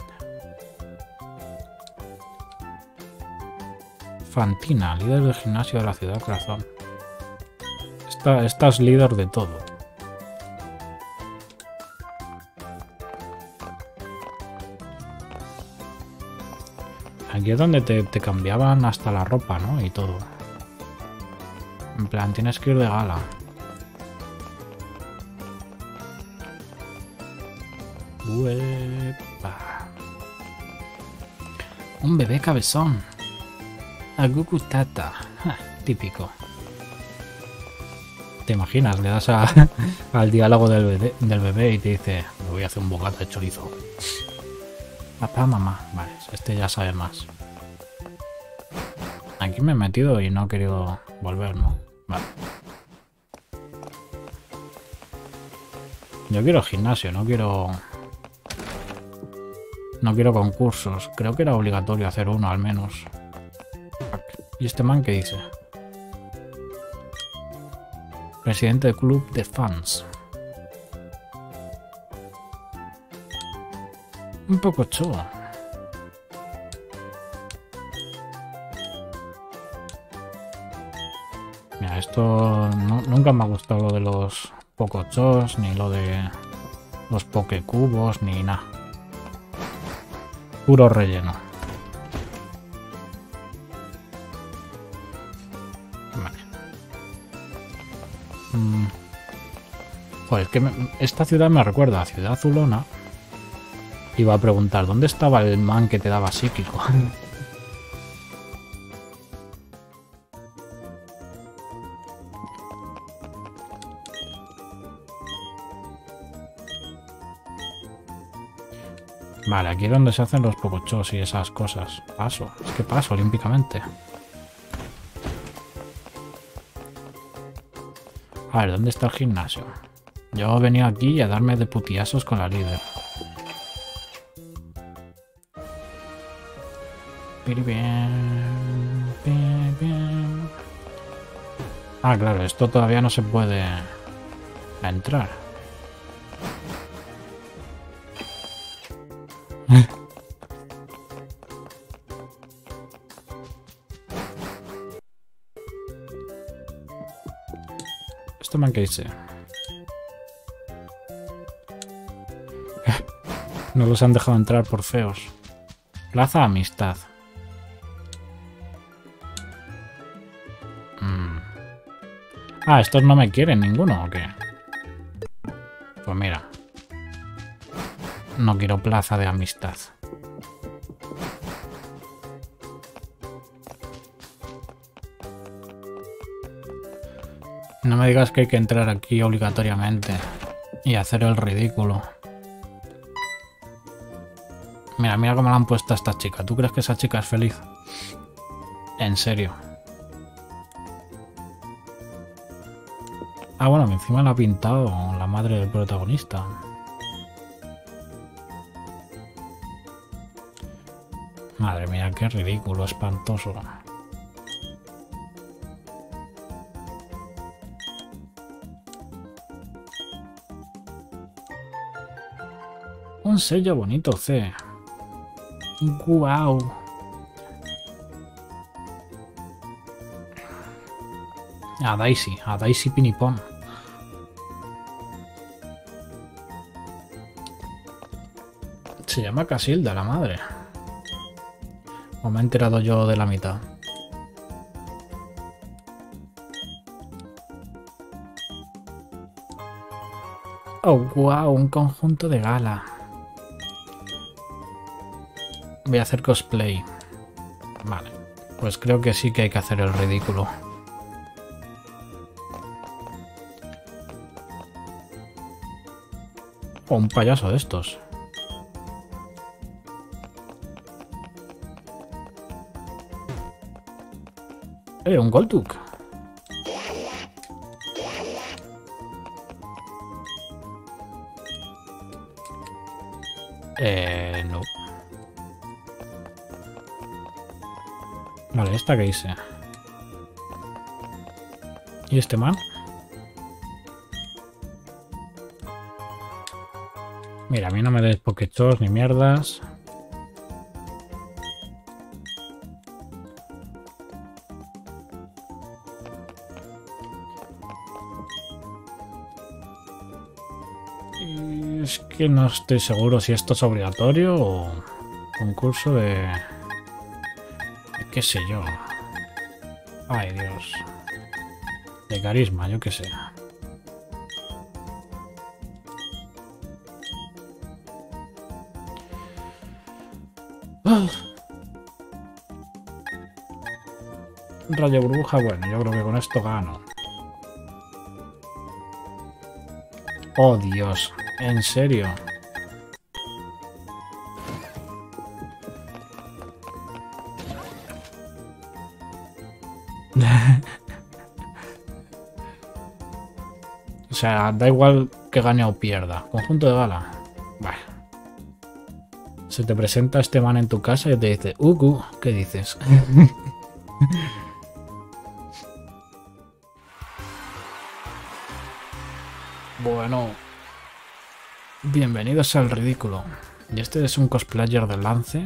Fantina, líder del gimnasio de la ciudad corazón. Esta, esta es líder de todo. Aquí es donde te, te cambiaban hasta la ropa, ¿no? Y todo. En plan, tienes que ir de gala. Uepa. Un bebé cabezón. Agukutata. Ja, típico. ¿Te imaginas? Le das a, al diálogo del bebé, del bebé y te dice: me voy a hacer un bocata de chorizo. Papá, mamá. Vale, este ya sabe más. Aquí me he metido y no he querido volver, ¿no? Vale. Yo quiero gimnasio, no quiero... No quiero concursos. Creo que era obligatorio hacer uno al menos. ¿Y este man qué dice? Presidente del club de fans. Un poco chulo. Mira, esto no, nunca me ha gustado lo de los Pocochos, ni lo de los Pokecubos, ni nada. Puro relleno. Vale. Mm. Joder, es que me, esta ciudad me recuerda a Ciudad Zulona. Iba a preguntar, ¿dónde estaba el man que te daba psíquico? Vale, aquí es donde se hacen los pocochos y esas cosas. Paso, es que paso olímpicamente. A ver, ¿dónde está el gimnasio? Yo he venido aquí a darme de putiasos con la líder. Ah, claro, esto todavía no se puede entrar. Esto man que dice. No los han dejado entrar por feos. Plaza Amistad. Mm. Ah, estos no me quieren ninguno, ¿o qué? Pues mira. No quiero plaza de amistad. No me digas que hay que entrar aquí obligatoriamente y hacer el ridículo. Mira, mira cómo le han puesto a esta chica. ¿Tú crees que esa chica es feliz? En serio. Ah, bueno, encima la ha pintado la madre del protagonista. Madre mía, qué ridículo, espantoso. Un sello bonito, C. Guau. A Daisy, a Daisy Pinipón. Se llama Casilda, la madre. O me he enterado yo de la mitad. Oh, guau, un conjunto de gala. Voy a hacer cosplay. Vale, pues creo que sí que hay que hacer el ridículo. O un payaso de estos. Eh, un Goltuk. Eh, no. Vale, ¿esta qué hice? ¿Y este man? Mira, a mí no me des pokechos ni mierdas. Y es que no estoy seguro si esto es obligatorio o concurso de... qué sé yo. Ay, Dios. De carisma, yo qué sé. Rayo burbuja, bueno, yo creo que con esto gano. Oh, Dios, en serio. O sea, da igual que gane o pierda. Conjunto de gala. Bah. Se te presenta este man en tu casa y te dice, Uku, ¿qué dices? Bueno, bienvenidos al ridículo. Y este es un cosplayer de Lance.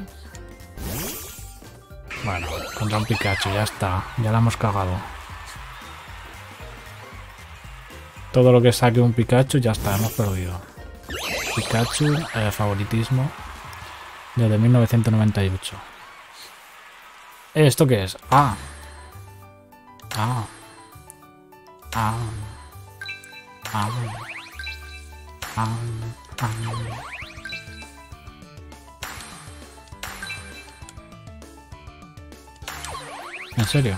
Bueno, contra un Pikachu, ya está. Ya la hemos cagado. Todo lo que saque un Pikachu, ya está, hemos perdido. Pikachu, eh, favoritismo. Desde mil novecientos noventa y ocho. ¿Esto qué es? Ah. Ah. Ah. Ah. Ah. Ah. ¿En serio?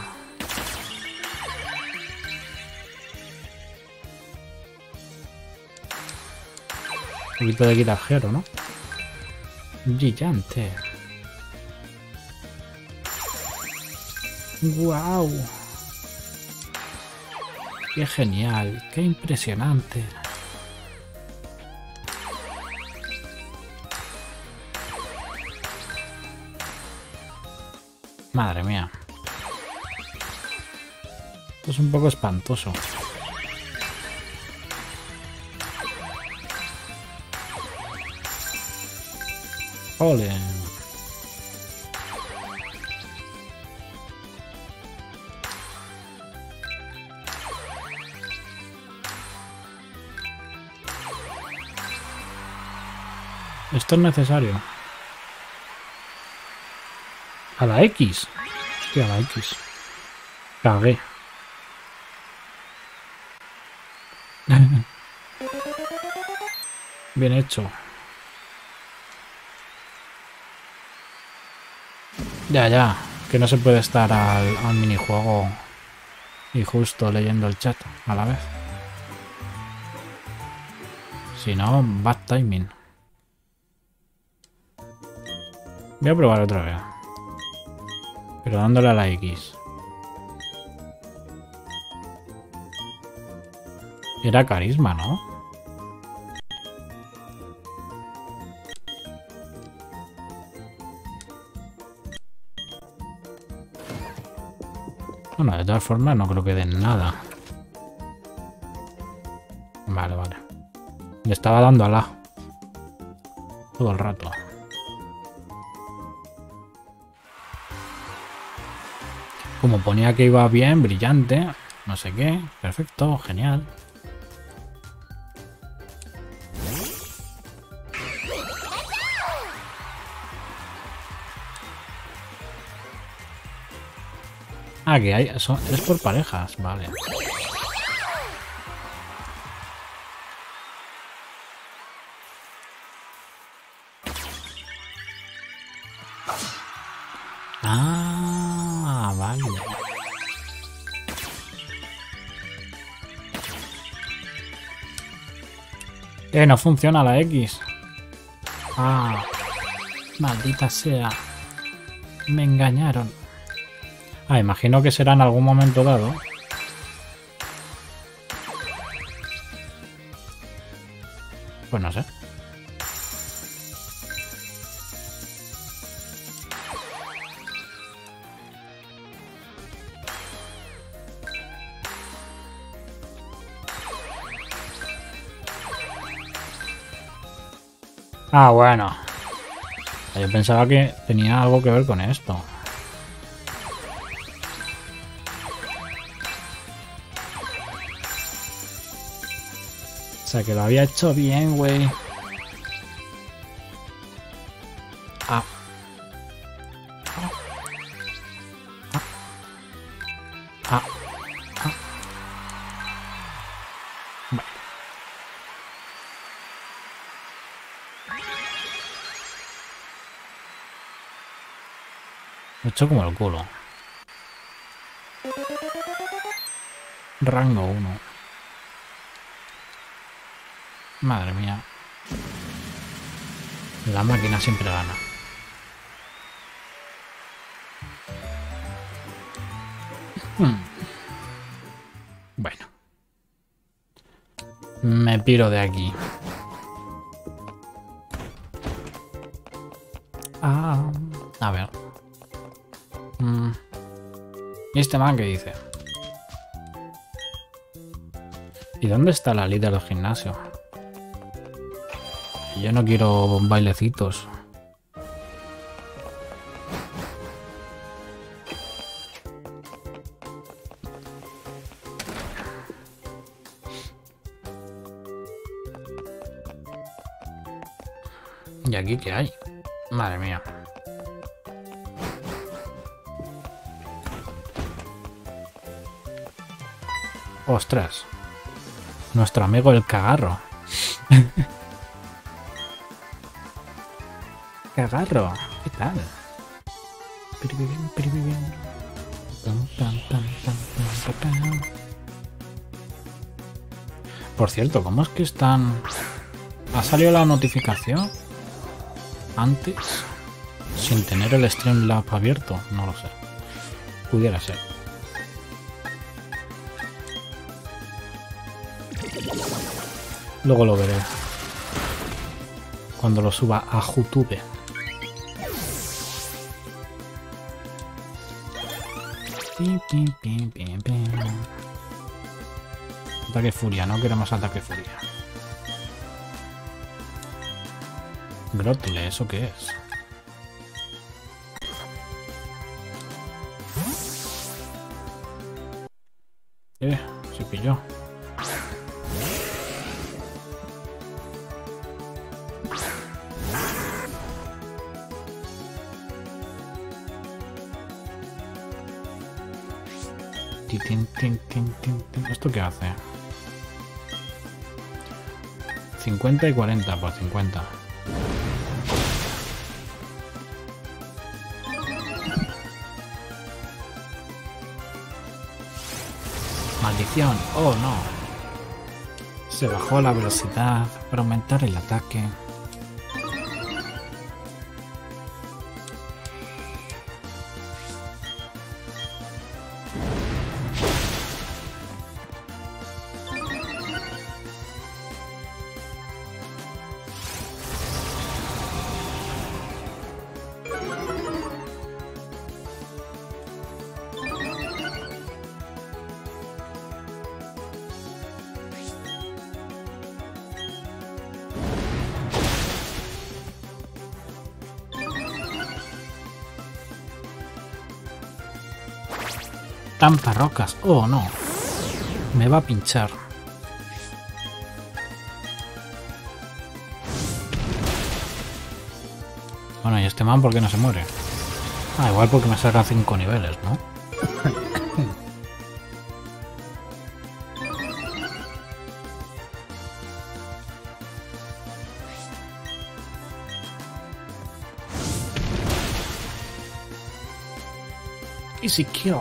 Un poquito de guitarjero, ¿no? Brillante. ¡Guau! ¡Qué genial! ¡Qué impresionante! Madre mía. Esto es un poco espantoso. ¡Ole! Esto es necesario. A la X. Hostia, a la X. Cagué. Bien hecho. Ya, ya. Que no se puede estar al, al minijuego y justo leyendo el chat a la vez. Si no, bad timing. Voy a probar otra vez. Pero dándole a la X. Era carisma, ¿no? Bueno, de todas formas no creo que den nada. Vale, vale. Le estaba dando a la todo el rato. Como ponía que iba bien, brillante, no sé qué. Perfecto, genial. Ah, que hay, son, es por parejas, vale. Ah, vale. Eh, no funciona la X. Ah, maldita sea. Me engañaron. Ah, imagino que será en algún momento dado. Pues no sé. Ah, bueno. Yo pensaba que tenía algo que ver con esto. O sea, que lo había hecho bien, güey. Ah. Ah. Ah. Ah. Ah. Bueno. Lo he hecho como el culo. Rango uno. Madre mía. La máquina siempre gana. Hmm. Bueno. Me piro de aquí. Ah, a ver. Mm. ¿Y este man qué dice? ¿Y dónde está la líder del gimnasio? Yo no quiero bailecitos. ¿Y aquí qué hay? Madre mía. Ostras. Nuestro amigo el cagarro. Cagarro. ¿Qué tal? Por cierto, ¿cómo es que están...? ¿Ha salido la notificación antes sin tener el Streamlab abierto? No lo sé. Pudiera ser. Luego lo veré cuando lo suba a YouTube. Pim, pim, pim, pim, pim. Ataque furia, no queremos ataque furia. Grotle, ¿eso qué es? Eh, se pilló. Tin, tin, tin, tin, tin. ¿Esto qué hace? cincuenta y cuarenta por cincuenta. Maldición. Oh no. Se bajó la velocidad para aumentar el ataque. Tantas rocas. Oh no. Me va a pinchar. Bueno, ¿y este man por qué no se muere? Ah, igual porque me sacan cinco niveles, ¿no? Easy kill.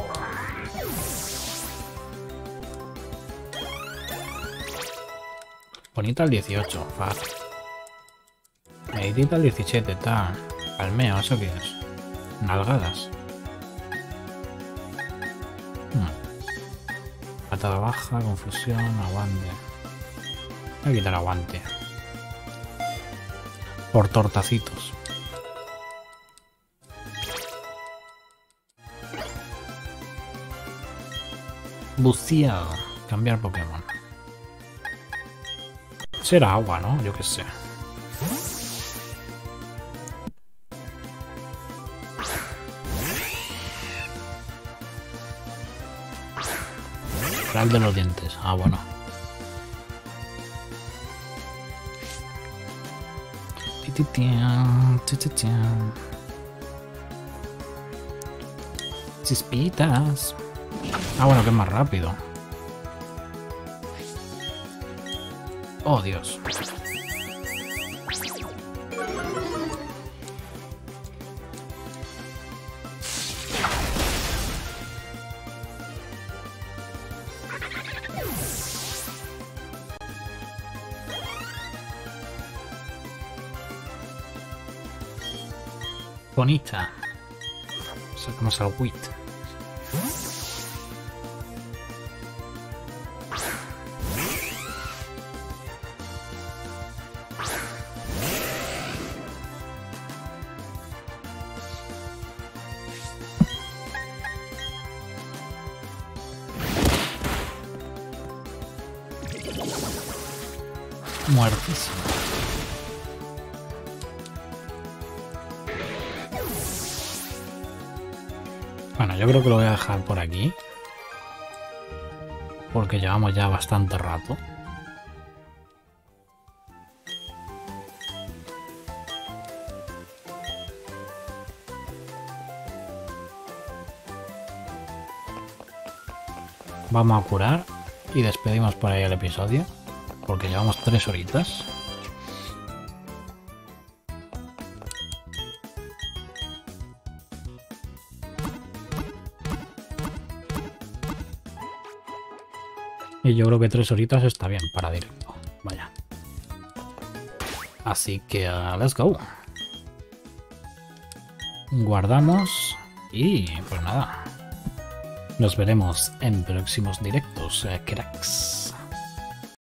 Bonita el dieciocho, fácil. Medita el diecisiete, tal. Palmeo, ¿eso qué es? Nalgadas. Hmm. Patada baja, confusión, aguante. Voy a quitar aguante. Por tortacitos. Buceado. Cambiar Pokémon. Será agua, ¿no? Yo qué sé. El de los dientes. Ah, bueno. Chispitas. Ah, bueno, que es más rápido. Oh, Dios. Bonita. Sacamos al Wit. Muertísimo. Bueno, yo creo que lo voy a dejar por aquí. Porque llevamos ya bastante rato. Vamos a curar y despedimos por ahí el episodio. Porque llevamos tres horitas. Y yo creo que tres horitas está bien para directo. Vaya. Así que uh, let's go. Guardamos y pues nada. Nos veremos en próximos directos, eh, cracks.